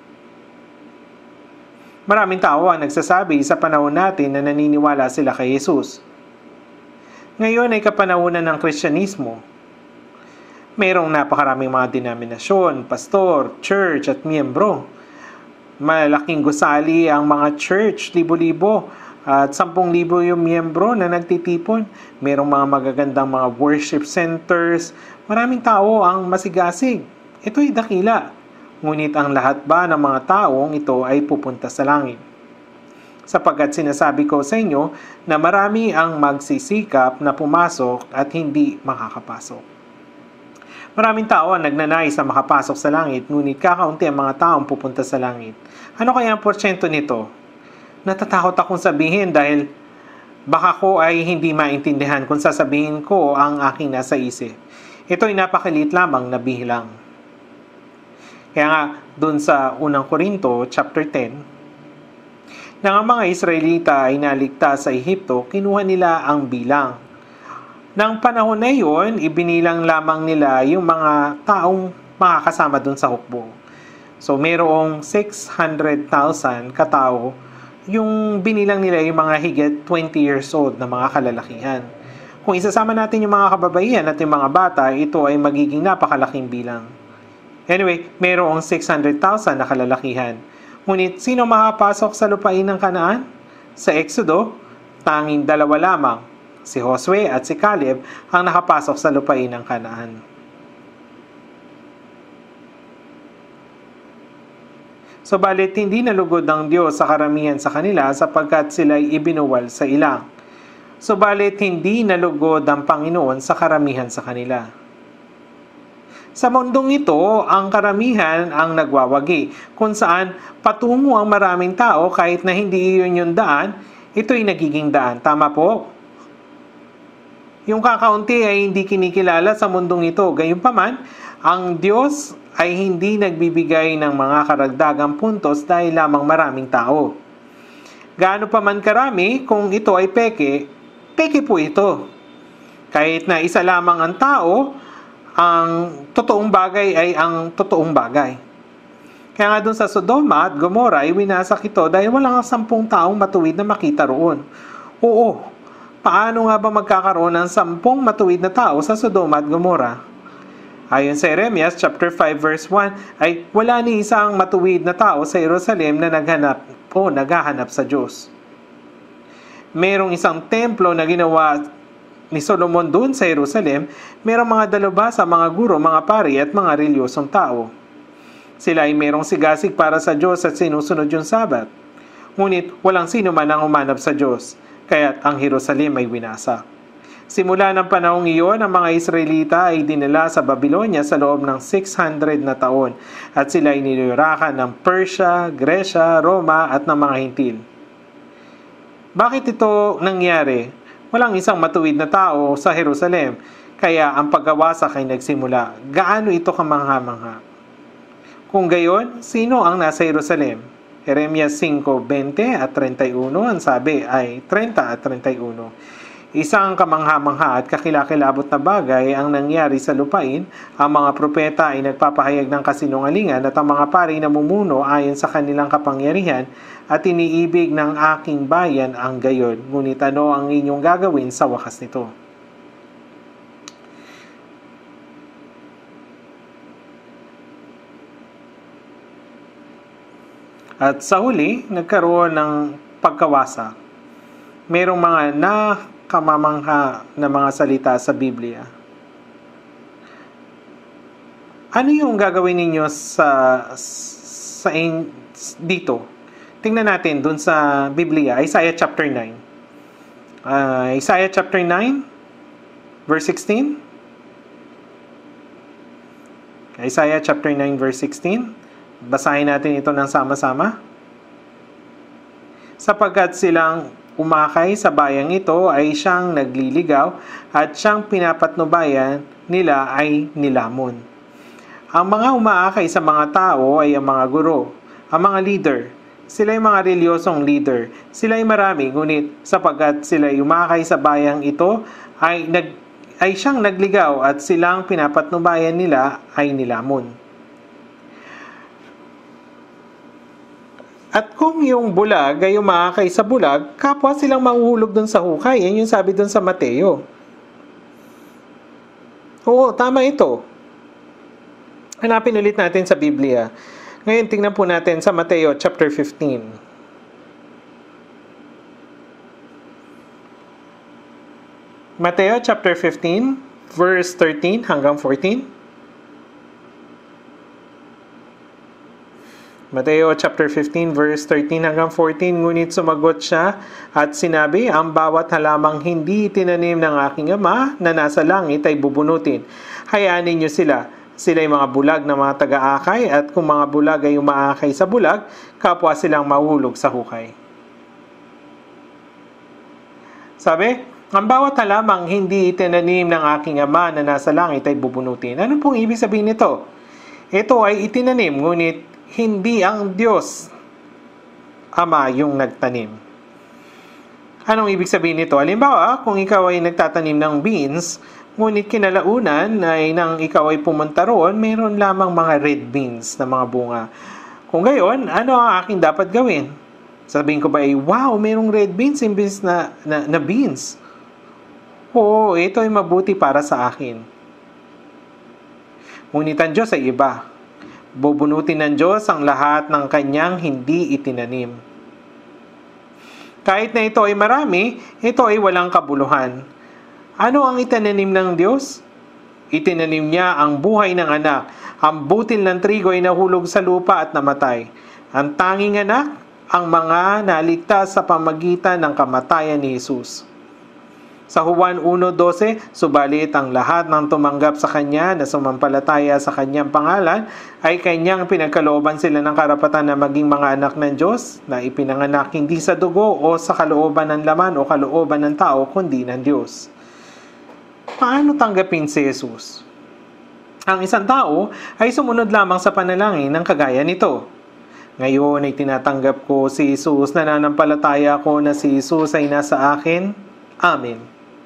Maraming tao ang nagsasabi sa panahon natin na naniniwala sila kay Jesus. Ngayon ay kapanahunan ng Kristyanismo. Mayroong napakaraming mga denominasyon, pastor, church at miyembro. Malaking gusali ang mga church, libo-libo at sampung libo yung miyembro na nagtitipon. Mayroong mga magagandang mga worship centers. Maraming tao ang masigasig. Ito'y dakila. Ngunit ang lahat ba ng mga taong ito ay pupunta sa langit? Sapagkat sinasabi ko sa inyo na marami ang magsisikap na pumasok at hindi makakapasok. Maraming tao ang nagnanais na makapasok sa langit, ngunit kakaunti ang mga taong pupunta sa langit. Ano kaya ang porsyento nito? Natatakot akong sabihin dahil baka ko ay hindi maintindihan kung sasabihin ko ang aking nasa isip. Ito ay napakaliit lamang na bilang. Kaya nga, dun sa unang Korinto, chapter ten, nang ang mga Israelita ay naligtas sa Ehipto, kinuha nila ang bilang. Nang panahon na iyon, ibinilang lamang nila yung mga taong makakasama dun sa hukbo. So, mayroong six hundred thousand katao, yung binilang nila yung mga higit twenty years old na mga kalalakihan. Kung isasama natin yung mga kababaihan at yung mga bata, ito ay magiging napakalaking bilang. Anyway, mayroong six hundred thousand na kalalakihan. Ngunit, sino makapasok sa lupain ng Kanaan? Sa Exodo, tanging dalawa lamang, si Josue at si Caleb, ang nakapasok sa lupain ng Kanaan. Subalit hindi nalugod ng Diyos sa karamihan sa kanila sapagkat sila'y ibinuwal sa ilang. Subalit hindi nalugod ang Panginoon sa karamihan sa kanila. Sa mundong ito, ang karamihan ang nagwawagi, kung saan patungo ang maraming tao kahit na hindi iyon yung daan, ito'y nagiging daan. Tama po? Yung kakaunti ay hindi kinikilala sa mundong ito. Gayunpaman, ang Diyos ay hindi nagbibigay ng mga karagdagang puntos dahil lamang maraming tao. Gaano pa man karami, kung ito ay peke, peke po ito. Kahit na isa lamang ang tao, ang totoong bagay ay ang totoong bagay. Kaya nga dun sa Sodoma at Gomora ay winasak ito dahil walang sampung taong matuwid na makita roon. Oo, paano nga ba magkakaroon ng sampung matuwid na tao sa Sodoma at Gomora? Ayon sa Jeremias chapter five verse one, ay wala ni isang matuwid na tao sa Jerusalem na naghanap o naghahanap sa Diyos. Merong isang templo na ginawa ni Solomon doon sa Jerusalem, merong mga dalubhasa, mga guro, mga pari at mga reliyosong tao. Sila ay merong sigasig para sa Diyos at sinusunod yung Sabat. Ngunit walang sino man ang umanap sa Diyos, kaya't ang Jerusalem ay winasak. Simula ng panahong iyon, ang mga Israelita ay dinala sa Babylonia sa loob ng six hundred na taon at sila ay nilirakan ng Persia, Gresya, Roma at ng mga Hintil. Bakit ito nangyari? Walang isang matuwid na tao sa Jerusalem, kaya ang paggawasak ay nagsimula. Gaano ito kamangha-mangha? Kung gayon, sino ang nasa Jerusalem? Jeremias five twenty at thirty-one, ang sabi ay thirty at thirty-one. Isang kamangha-mangha at kakilakilabot na bagay ang nangyari sa lupain. Ang mga propeta ay nagpapahayag ng kasinungalingan at ang mga pari namumuno ayon sa kanilang kapangyarihan at iniibig ng aking bayan ang gayon. Ngunit ano ang inyong gagawin sa wakas nito? At sa huli, nagkaroon ng pagkawasak. Merong mga nakamamangha na mga salita sa Biblia. Ano yung gagawin ninyo sa, sa in, dito? Tingnan natin dun sa Biblia, Isaiah chapter nine. Uh, Isaiah chapter nine, verse sixteen. Isaiah chapter nine, verse sixteen. Basahin natin ito ng sama-sama. Sapagkat silang umakay sa bayang ito ay siyang nagliligaw at siyang pinapatnubayan nila ay nilamon. Ang mga umaakay sa mga tao ay ang mga guro. ang mga leader. Sila yung mga reliyosong leader. Sila ay marami, ngunit sapagkat sila umakay sa bayang ito, ay, nag, ay siyang nagligaw at silang pinapatnubayan nila ay nilamon. At kung yung bulag ay umakay sa bulag, kapwa silang mahuhulog dun sa hukay. Yan yung sabi dun sa Mateo. Oo, tama ito. Hanapin ulit natin sa Biblia. Ngayon, tingnan po natin sa Mateo chapter fifteen. Mateo chapter fifteen, verse thirteen hanggang fourteen. Mateo chapter fifteen, verse thirteen hanggang fourteen. Ngunit sumagot siya at sinabi, ang bawat halamang hindi tinanim ng aking Ama na nasa langit ay bubunutin. Hayaan ninyo sila. Sila ay mga bulag na mga taga-akay, at kung mga bulag ay umaakay sa bulag, kapwa silang mahulog sa hukay. Sabi, ang bawat halamang hindi itinanim ng aking Ama na nasa langit ay bubunutin. Ano pong ibig sabihin nito? Ito ay itinanim, ngunit hindi ang Diyos Ama yung nagtanim. Anong ibig sabihin nito? Halimbawa, kung ikaw ay nagtatanim ng beans, ngunit kinalaunan ay nang ikaw ay pumunta roon, mayroon lamang mga red beans na mga bunga. Kung gayon, ano ang aking dapat gawin? Sabihin ko ba ay, wow, mayroong red beans imbis na, na, na beans. Oo, ito ay mabuti para sa akin. Ngunit ang Diyos ay iba. Bubunutin ng Diyos ang lahat ng kanyang hindi itinanim. Kahit na ito ay marami, ito ay walang kabuluhan. Ano ang itinanim ng Diyos? Itinanim niya ang buhay ng anak. Ang butil ng trigo ay nahulog sa lupa at namatay. Ang tanging anak, ang mga naligtas sa pamagitan ng kamatayan ni Jesus. Sa Juan one twelve, subalit ang lahat ng tumanggap sa Kanya na sumampalataya sa Kanyang pangalan ay Kanyang pinagkalooban sila ng karapatan na maging mga anak ng Diyos na ipinanganak hindi sa dugo o sa kalooban ng laman o kalooban ng tao kundi ng Diyos. Paano tanggapin si Jesus? Ang isang tao ay sumunod lamang sa panalangin ng kagaya nito. Ngayon ay tinatanggap ko si Jesus, nananampalataya ko na si Jesus ay nasa akin. Amen.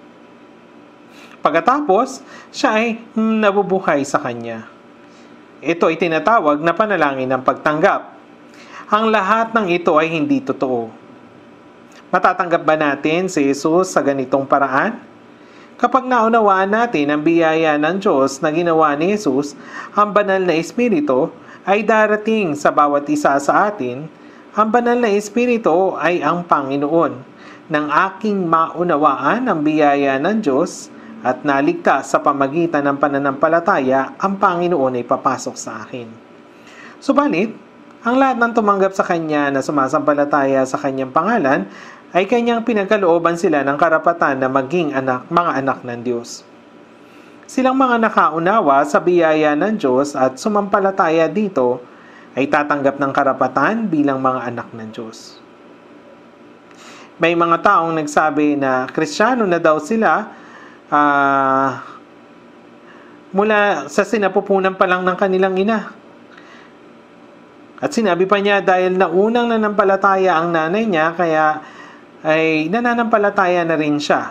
Pagkatapos, siya ay nabubuhay sa Kanya. Ito ay tinatawag na panalangin ng pagtanggap. Ang lahat ng ito ay hindi totoo. Matatanggap ba natin si Jesus sa ganitong paraan? Kapag naunawaan natin ang biyaya ng Diyos na ginawa ni Jesus, ang banal na Espiritu ay darating sa bawat isa sa atin. Ang banal na Espiritu ay ang Panginoon. Nang aking maunawaan ang biyaya ng Diyos at naligtas sa pamagitan ng pananampalataya, ang Panginoon ay papasok sa akin. Subalit, ang lahat ng tumanggap sa Kanya na sumasampalataya sa Kanyang pangalan ay Kanyang pinagkalooban sila ng karapatan na maging anak, mga anak ng Diyos. Silang mga nakaunawa sa biyaya ng Diyos at sumampalataya dito ay tatanggap ng karapatan bilang mga anak ng Diyos. May mga taong nagsabi na Kristiyano na daw sila uh, mula sa sinapupunan pa lang ng kanilang ina. At sinabi pa niya dahil naunang nanampalataya ang nanay niya, kaya ay nananampalataya na rin siya.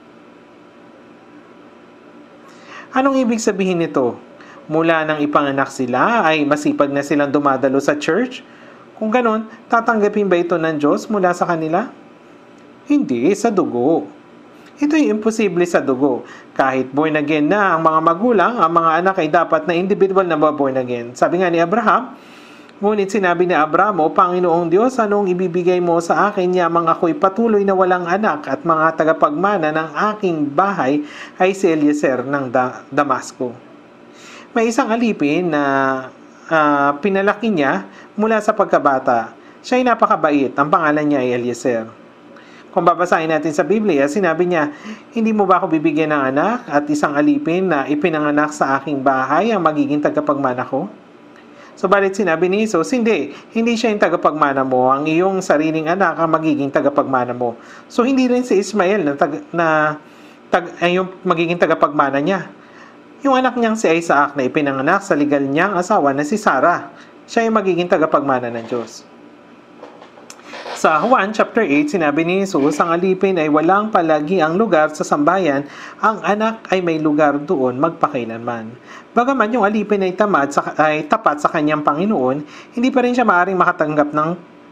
Anong ibig sabihin nito? Mula nang ipanganak sila ay masipag na silang dumadalo sa church? Kung ganon, tatanggapin ba ito ng Diyos mula sa kanila? Hindi, sa dugo. Ito ay imposible sa dugo. Kahit born again na ang mga magulang, ang mga anak ay dapat na individual na born again. Sabi nga ni Abraham, ngunit sinabi ni Abraham, O Panginoong Diyos, anong ibibigay mo sa akin? Yamang ako'y patuloy na walang anak at mga tagapagmana ng aking bahay ay si Eliezer ng da- Damasco. May isang alipin na uh, pinalaki niya mula sa pagkabata. Siya ay napakabait. Ang pangalan niya ay Eliezer. Kung babasahin natin sa Biblia, sinabi niya, hindi mo ba ako bibigyan ng anak at isang alipin na ipinanganak sa aking bahay ang magiging tagapagmana ko? Subalit sinabi ni Jesus, hindi, hindi siya yung tagapagmana mo. Ang iyong sariling anak ang magiging tagapagmana mo. So hindi rin si Ismael na, tag, na tag, ay yung magiging tagapagmana niya. Yung anak niyang si Isaac na ipinanganak sa legal niyang asawa na si Sarah. siya ay magiging tagapagmana ng Diyos. Sa Juan chapter eight, sinabi ni Jesus, ang alipin ay walang palagi ang lugar sa sambayan, ang anak ay may lugar doon magpakailanman. Bagaman yung alipin ay, tamad sa, ay tapat sa kanyang Panginoon, hindi pa rin siya maaaring makatanggap ng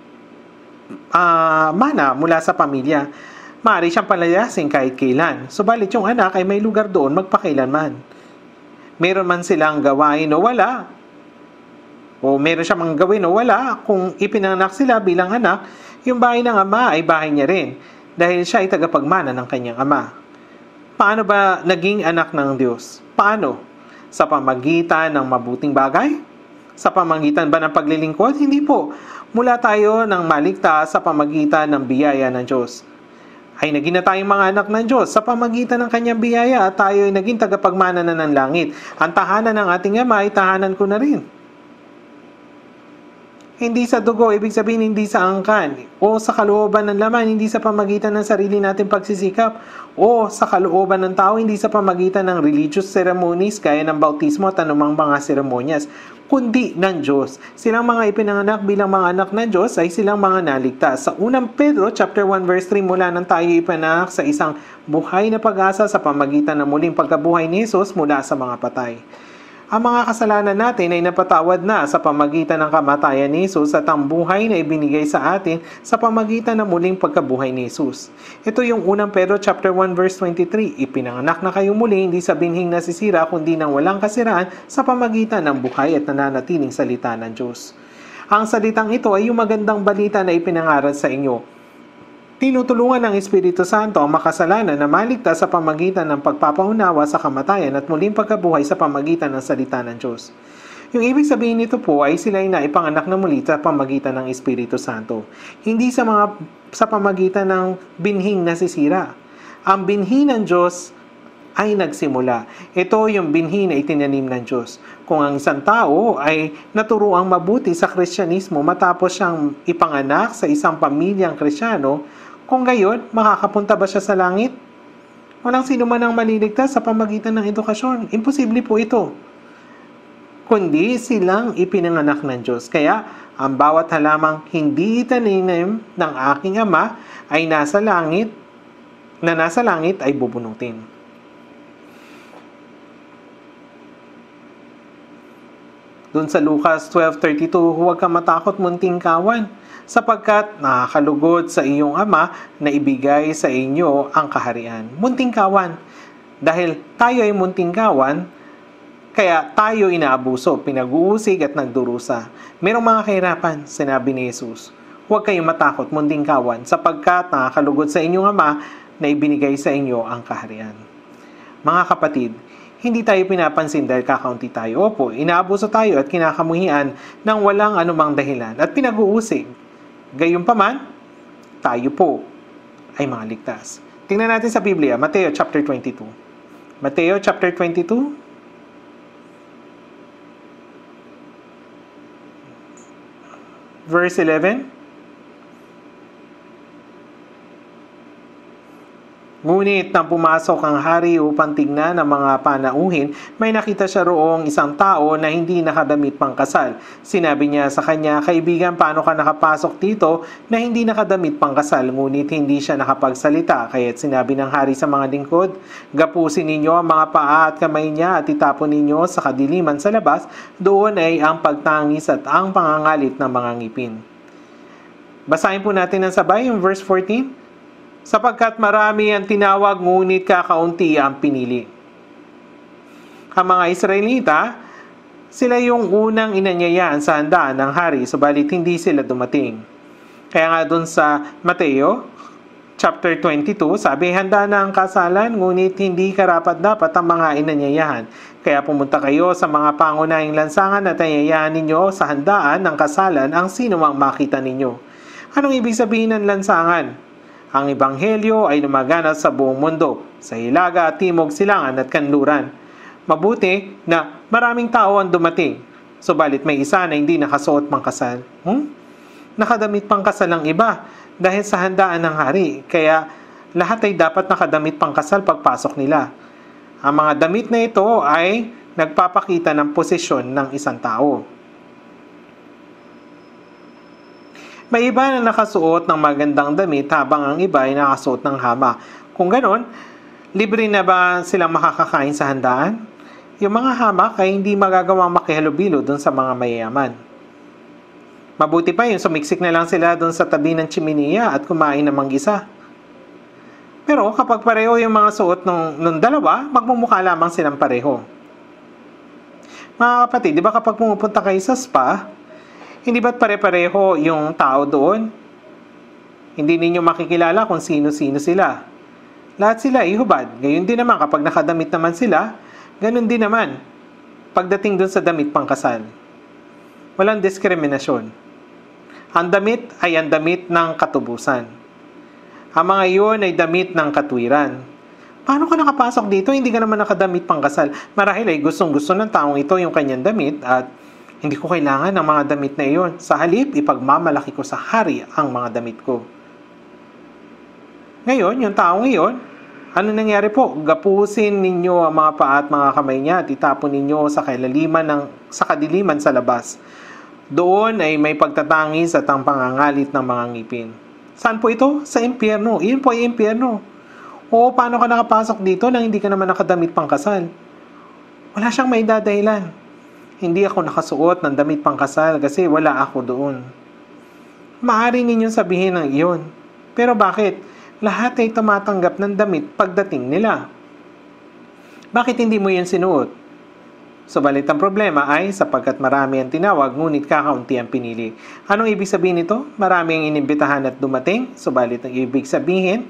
uh, mana mula sa pamilya. Maaari siyang palayasin kahit kailan. Subalit yung anak ay may lugar doon magpakailanman. Meron man silang gawain o wala, o meron siya mang gawin o wala, kung ipinanganak sila bilang anak, yung bahay ng ama ay bahay niya rin, dahil siya ay tagapagmana ng kanyang ama. Paano ba naging anak ng Diyos? Paano? Sa pamagitan ng mabuting bagay? Sa pamagitan ba ng paglilingkod? Hindi po. Mula tayo ng maligtas sa pamagitan ng biyaya ng Diyos. Ay naging na tayong mga anak ng Diyos sa pamagitan ng kanyang biyaya at tayo ay naging tagapagmana na ng langit. Ang tahanan ng ating ama ay tahanan ko na rin. Hindi sa dugo, ibig sabihin hindi sa angkan, o sa kalooban ng laman, hindi sa pamagitan ng sarili nating pagsisikap, o sa kalooban ng tao, hindi sa pamagitan ng religious ceremonies gaya ng bautismo at anumang mga seremonyas, kundi ng Diyos. Silang mga ipinanganak bilang mga anak ng Diyos ay silang mga naligtas. Sa unang Pedro, chapter one, verse three, mula nang tayo ipinanak sa isang buhay na pag-asa sa pamagitan ng muling pagkabuhay ni Jesus mula sa mga patay. Ang mga kasalanan natin ay napatawad na sa pamagitan ng kamatayan ni Jesus at ang buhay na ibinigay sa atin sa pamagitan ng muling pagkabuhay ni Jesus. Ito yung unang Pedro chapter one verse twenty-three. Ipinanganak na kayo muli, hindi sa binhing nasisira, kundi ng walang kasiraan sa pamagitan ng buhay at nananatiling salita ng Diyos. Ang salitang ito ay yung magandang balita na ipinangaral sa inyo. Tinutulungan ng Espiritu Santo ang makasalanan na maligtas sa pamagitan ng pagpapaunawa sa kamatayan at muling pagkabuhay sa pamagitan ng salita ng Diyos. Yung ibig sabihin nito po ay sila ay naipanganak na muli sa pamagitan ng Espiritu Santo. Hindi sa mga sa pamagitan ng binhing nasisira. Ang binhi ng Diyos ay nagsimula. Ito yung binhi na itinanim ng Diyos. Kung ang isang tao ay naturuang mabuti sa Kristyanismo matapos siyang ipanganak sa isang pamilyang Kristiyano, kung gayon, makakapunta ba siya sa langit? Walang sino man ang maliligtas sa pamagitan ng edukasyon. Imposible po ito. Kundi silang ipinanganak ng Diyos. Kaya, ang bawat halamang hindi itaninim ng aking ama ay nasa langit, na nasa langit ay bubunutin. Doon sa Lucas twelve thirty-two, huwag ka matakot, munting kawan, sapagkat nakakalugod sa iyong ama na ibigay sa inyo ang kaharian. Munting kawan. Dahil tayo ay munting kawan, kaya tayo inaabuso, pinag-uusig at nagdurusa. Merong mga kahirapan, sinabi ni Jesus. Huwag kayong matakot, munting kawan, sapagkat nakakalugod sa inyong ama na ibinigay sa inyo ang kaharian. Mga kapatid, hindi tayo pinapansin dahil kakaunti tayo. Opo, inaabuso tayo at kinakamuhian ng walang anumang dahilan at pinag-uusig. Gayunpaman, tayo po ay mga ligtas. Tingnan natin sa Biblia, Mateo chapter twenty-two. Mateo chapter twenty-two. Verse eleven. Ngunit nang pumasok ang hari upang tignan ang mga panauhin, may nakita siya roong isang tao na hindi nakadamit pang kasal. Sinabi niya sa kanya, "Kaibigan, paano ka nakapasok dito na hindi nakadamit pang kasal?" Ngunit hindi siya nakapagsalita. Kaya't sinabi ng hari sa mga lingkod, "Gapusin ninyo ang mga paa at kamay niya at itapon ninyo sa kadiliman sa labas. Doon ay ang pagtangis at ang pangangalit ng mga ngipin." Basahin po natin ang sabay yung verse fourteen. Sapagkat marami ang tinawag, ngunit kakaunti ang pinili. Ang mga Israelita, sila yung unang inanyayaan sa handaan ng hari, subalit hindi sila dumating. Kaya nga dun sa Mateo, chapter twenty-two, sabi, handa na ang kasalan, ngunit hindi karapat-dapat ang mga inanyayahan. Kaya pumunta kayo sa mga pangunahing lansangan at anyayahan ninyo sa handaan ng kasalan ang sino mang makita ninyo. Anong ibig sabihin ng lansangan? Ang ebanghelyo ay lumaganap sa buong mundo, sa hilaga, timog, silangan at kanluran. Mabuti na maraming tao ang dumating, subalit may isa na hindi nakasuot pang kasal. Hmm? Nakadamit pang kasal ang iba dahil sa handaan ng hari, kaya lahat ay dapat nakadamit pang kasal pagpasok nila. Ang mga damit na ito ay nagpapakita ng posisyon ng isang tao. May iba na nakasuot ng magandang damit habang ang iba ay nakasuot ng hama. Kung ganon, libre na ba silang makakakain sa handaan? Yung mga hamak ay hindi magagawang makihalubilo dun sa mga mayayaman. Mabuti pa yung sumiksik na lang sila dun sa tabi ng chiminiya at kumain ng manggisa. Pero kapag pareho yung mga suot ng, ng dalawa, magmumukha lamang silang pareho. Mga kapatid, di ba kapag pumupunta kayo sa spa, hindi ba't pare-pareho yung tao doon? Hindi ninyo makikilala kung sino-sino sila. Lahat sila ihubad. Gayon din naman kapag nakadamit naman sila, ganon din naman pagdating doon sa damit pangkasal. Walang diskriminasyon. Ang damit ay ang damit ng katubusan. Ang mga iyon ay damit ng katwiran. Paano ka nakapasok dito? Hindi ka naman nakadamit pangkasal. Marahil ay gustong-gusto ng taong ito yung kanyang damit at hindi ko kailangan ng mga damit na iyon. Sa halip, ipagmamalaki ko sa hari ang mga damit ko. Ngayon, yung taong iyon, ano nangyari po? Gapusin ninyo ang mga paa at mga kamay niya at itapon ninyo sa kailaliman ng, sa kadiliman sa labas. Doon ay may pagtatangis at ang pangangalit ng mga ngipin. Saan po ito? Sa impyerno. Iyon po ay impyerno. Oo, paano ka nakapasok dito nang hindi ka naman nakadamit pangkasal? Wala siyang may dadahilan. Hindi ako nakasuot ng damit pangkasal kasi wala ako doon. Maaari ninyong sabihin ng iyon. Pero bakit? Lahat ay tumatanggap ng damit pagdating nila. Bakit hindi mo yun sinuot? Subalit ang problema ay sapagkat marami ang tinawag ngunit kakaunti ang pinili. Anong ibig sabihin nito? Marami ang inimbitahan at dumating. Subalit ang ibig sabihin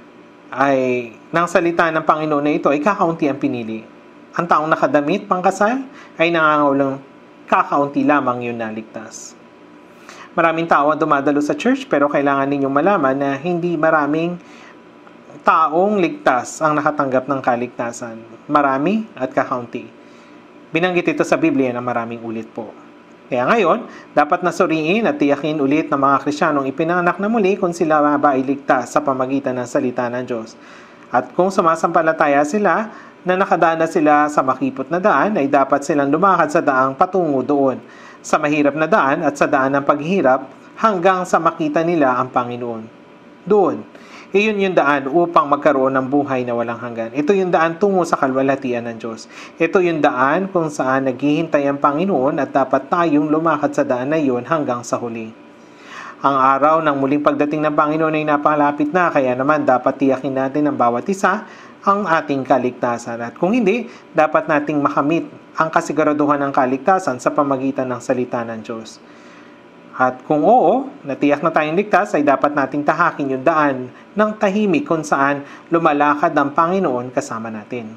ay ng salita ng Panginoon na ito ay kakaunti ang pinili. Ang taong nakadamit pangkasal ay nangangaulang kakaunti lamang yun naligtas. Maraming tao ang dumadalo sa church pero kailangan ninyong malaman na hindi maraming taong ligtas ang nakatanggap ng kaligtasan. Marami at kakaunti. Binanggit ito sa Biblia na maraming ulit po. Kaya ngayon, dapat nasuriin at tiyakin ulit ng mga Kristiyanong ipinanganak na muli kung sila ba ay ligtas sa pamagitan ng salita ng Diyos. At kung sumasampalataya sila na nakadaan na sila sa makipot na daan, ay dapat silang lumakad sa daang patungo doon, sa mahirap na daan at sa daan ng paghihirap hanggang sa makita nila ang Panginoon. Doon, iyon yung daan upang magkaroon ng buhay na walang hanggan. Ito yung daan tungo sa kalwalhatian ng Diyos. Ito yung daan kung saan naghihintay ang Panginoon at dapat tayong lumakad sa daan na iyon hanggang sa huli. Ang araw ng muling pagdating ng Panginoon ay napalapit na, kaya naman dapat tiyakin natin ang bawat isa ang ating kaligtasan. At kung hindi, dapat nating makamit ang kasiguraduhan ng kaligtasan sa pamagitan ng salita ng Diyos. At kung oo, natiyak na tayong ligtas, ay dapat nating tahakin yung daan ng tahimik kung saan lumalakad ang Panginoon kasama natin.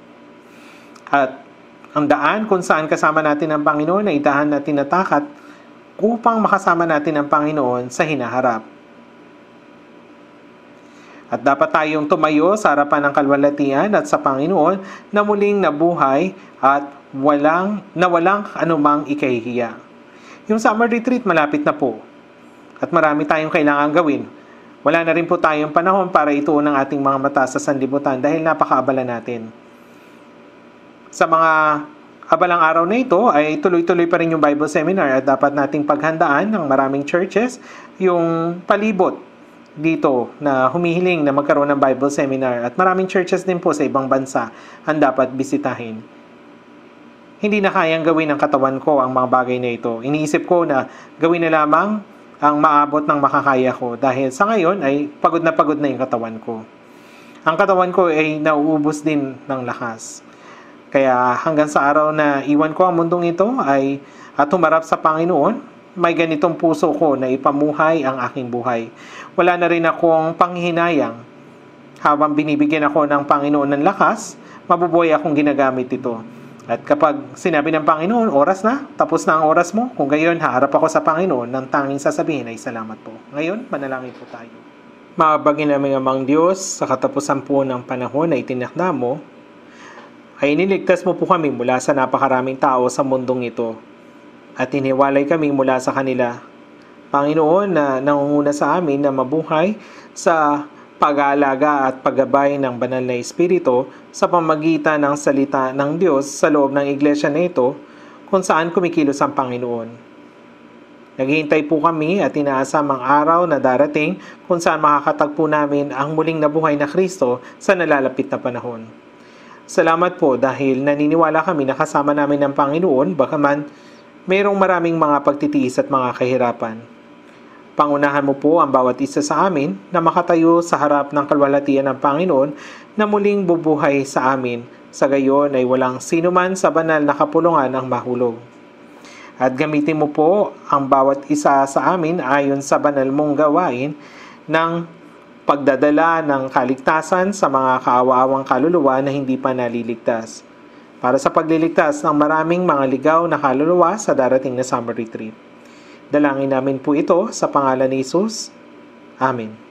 At ang daan kung saan kasama natin ang Panginoon ay daan na tinatakat upang makasama natin ang Panginoon sa hinaharap. At dapat tayong tumayo sa harapan ng kalwalhatian at sa Panginoon na muling nabuhay at walang, na walang anumang ikahihiya. Yung summer retreat malapit na po. At marami tayong kailangan gawin. Wala na rin po tayong panahon para ituon ang ating mga mata sa sanlibutan dahil napakaabala natin. Sa mga abalang araw na ito ay tuloy-tuloy pa rin yung Bible Seminar at dapat nating paghandaan ng maraming churches yung palibot dito na humihiling na magkaroon ng Bible Seminar at maraming churches din po sa ibang bansa ang dapat bisitahin. Hindi na kayang gawin ng katawan ko ang mga bagay na ito. Iniisip ko na gawin na lamang ang maabot ng makakaya ko dahil sa ngayon ay pagod na pagod na yung katawan ko. Ang katawan ko ay nauubos din ng lakas. Kaya hanggang sa araw na iwan ko ang mundong ito ay at humarap sa Panginoon, may ganitong puso ko na ipamuhay ang aking buhay. Wala na rin akong panghihinayang. Habang binibigyan ako ng Panginoon ng lakas, mabubuhay akong ginagamit ito. At kapag sinabi ng Panginoon, oras na, tapos na ang oras mo, kung gayon, haharap ako sa Panginoon, ng tanging sasabihin ay salamat po. Ngayon, manalangin po tayo. Maabagin namin amang Diyos, sa katapusan po ng panahon na itinakda mo, ay iniligtas mo po kami mula sa napakaraming tao sa mundong ito at iniwalay kami mula sa kanila. Panginoon, na nangunguna sa amin na mabuhay sa pag-aalaga at paggabay ng banal na Espiritu sa pamagitan ng salita ng Diyos sa loob ng iglesia na ito kung saan kumikilos ang Panginoon. Naghihintay po kami at inaasam ang araw na darating kung saan makakatagpo namin ang muling nabuhay na Kristo sa nalalapit na panahon. Salamat po dahil naniniwala kami na kasama namin ang Panginoon bagaman mayroong maraming mga pagtitiis at mga kahirapan. Pangunahan mo po ang bawat isa sa amin na makatayo sa harap ng kalwalhatian ng Panginoon na muling bubuhay sa amin. Sa gayon ay walang sino man sa banal na kapulungan ang mahulog. At gamitin mo po ang bawat isa sa amin ayon sa banal mong gawain ng pagdadala ng kaligtasan sa mga kaawa-awang kaluluwa na hindi pa naliligtas, para sa pagliligtas ng maraming mga ligaw na kaluluwa sa darating na summer retreat. Dalangin namin po ito sa pangalan ni Jesus. Amen.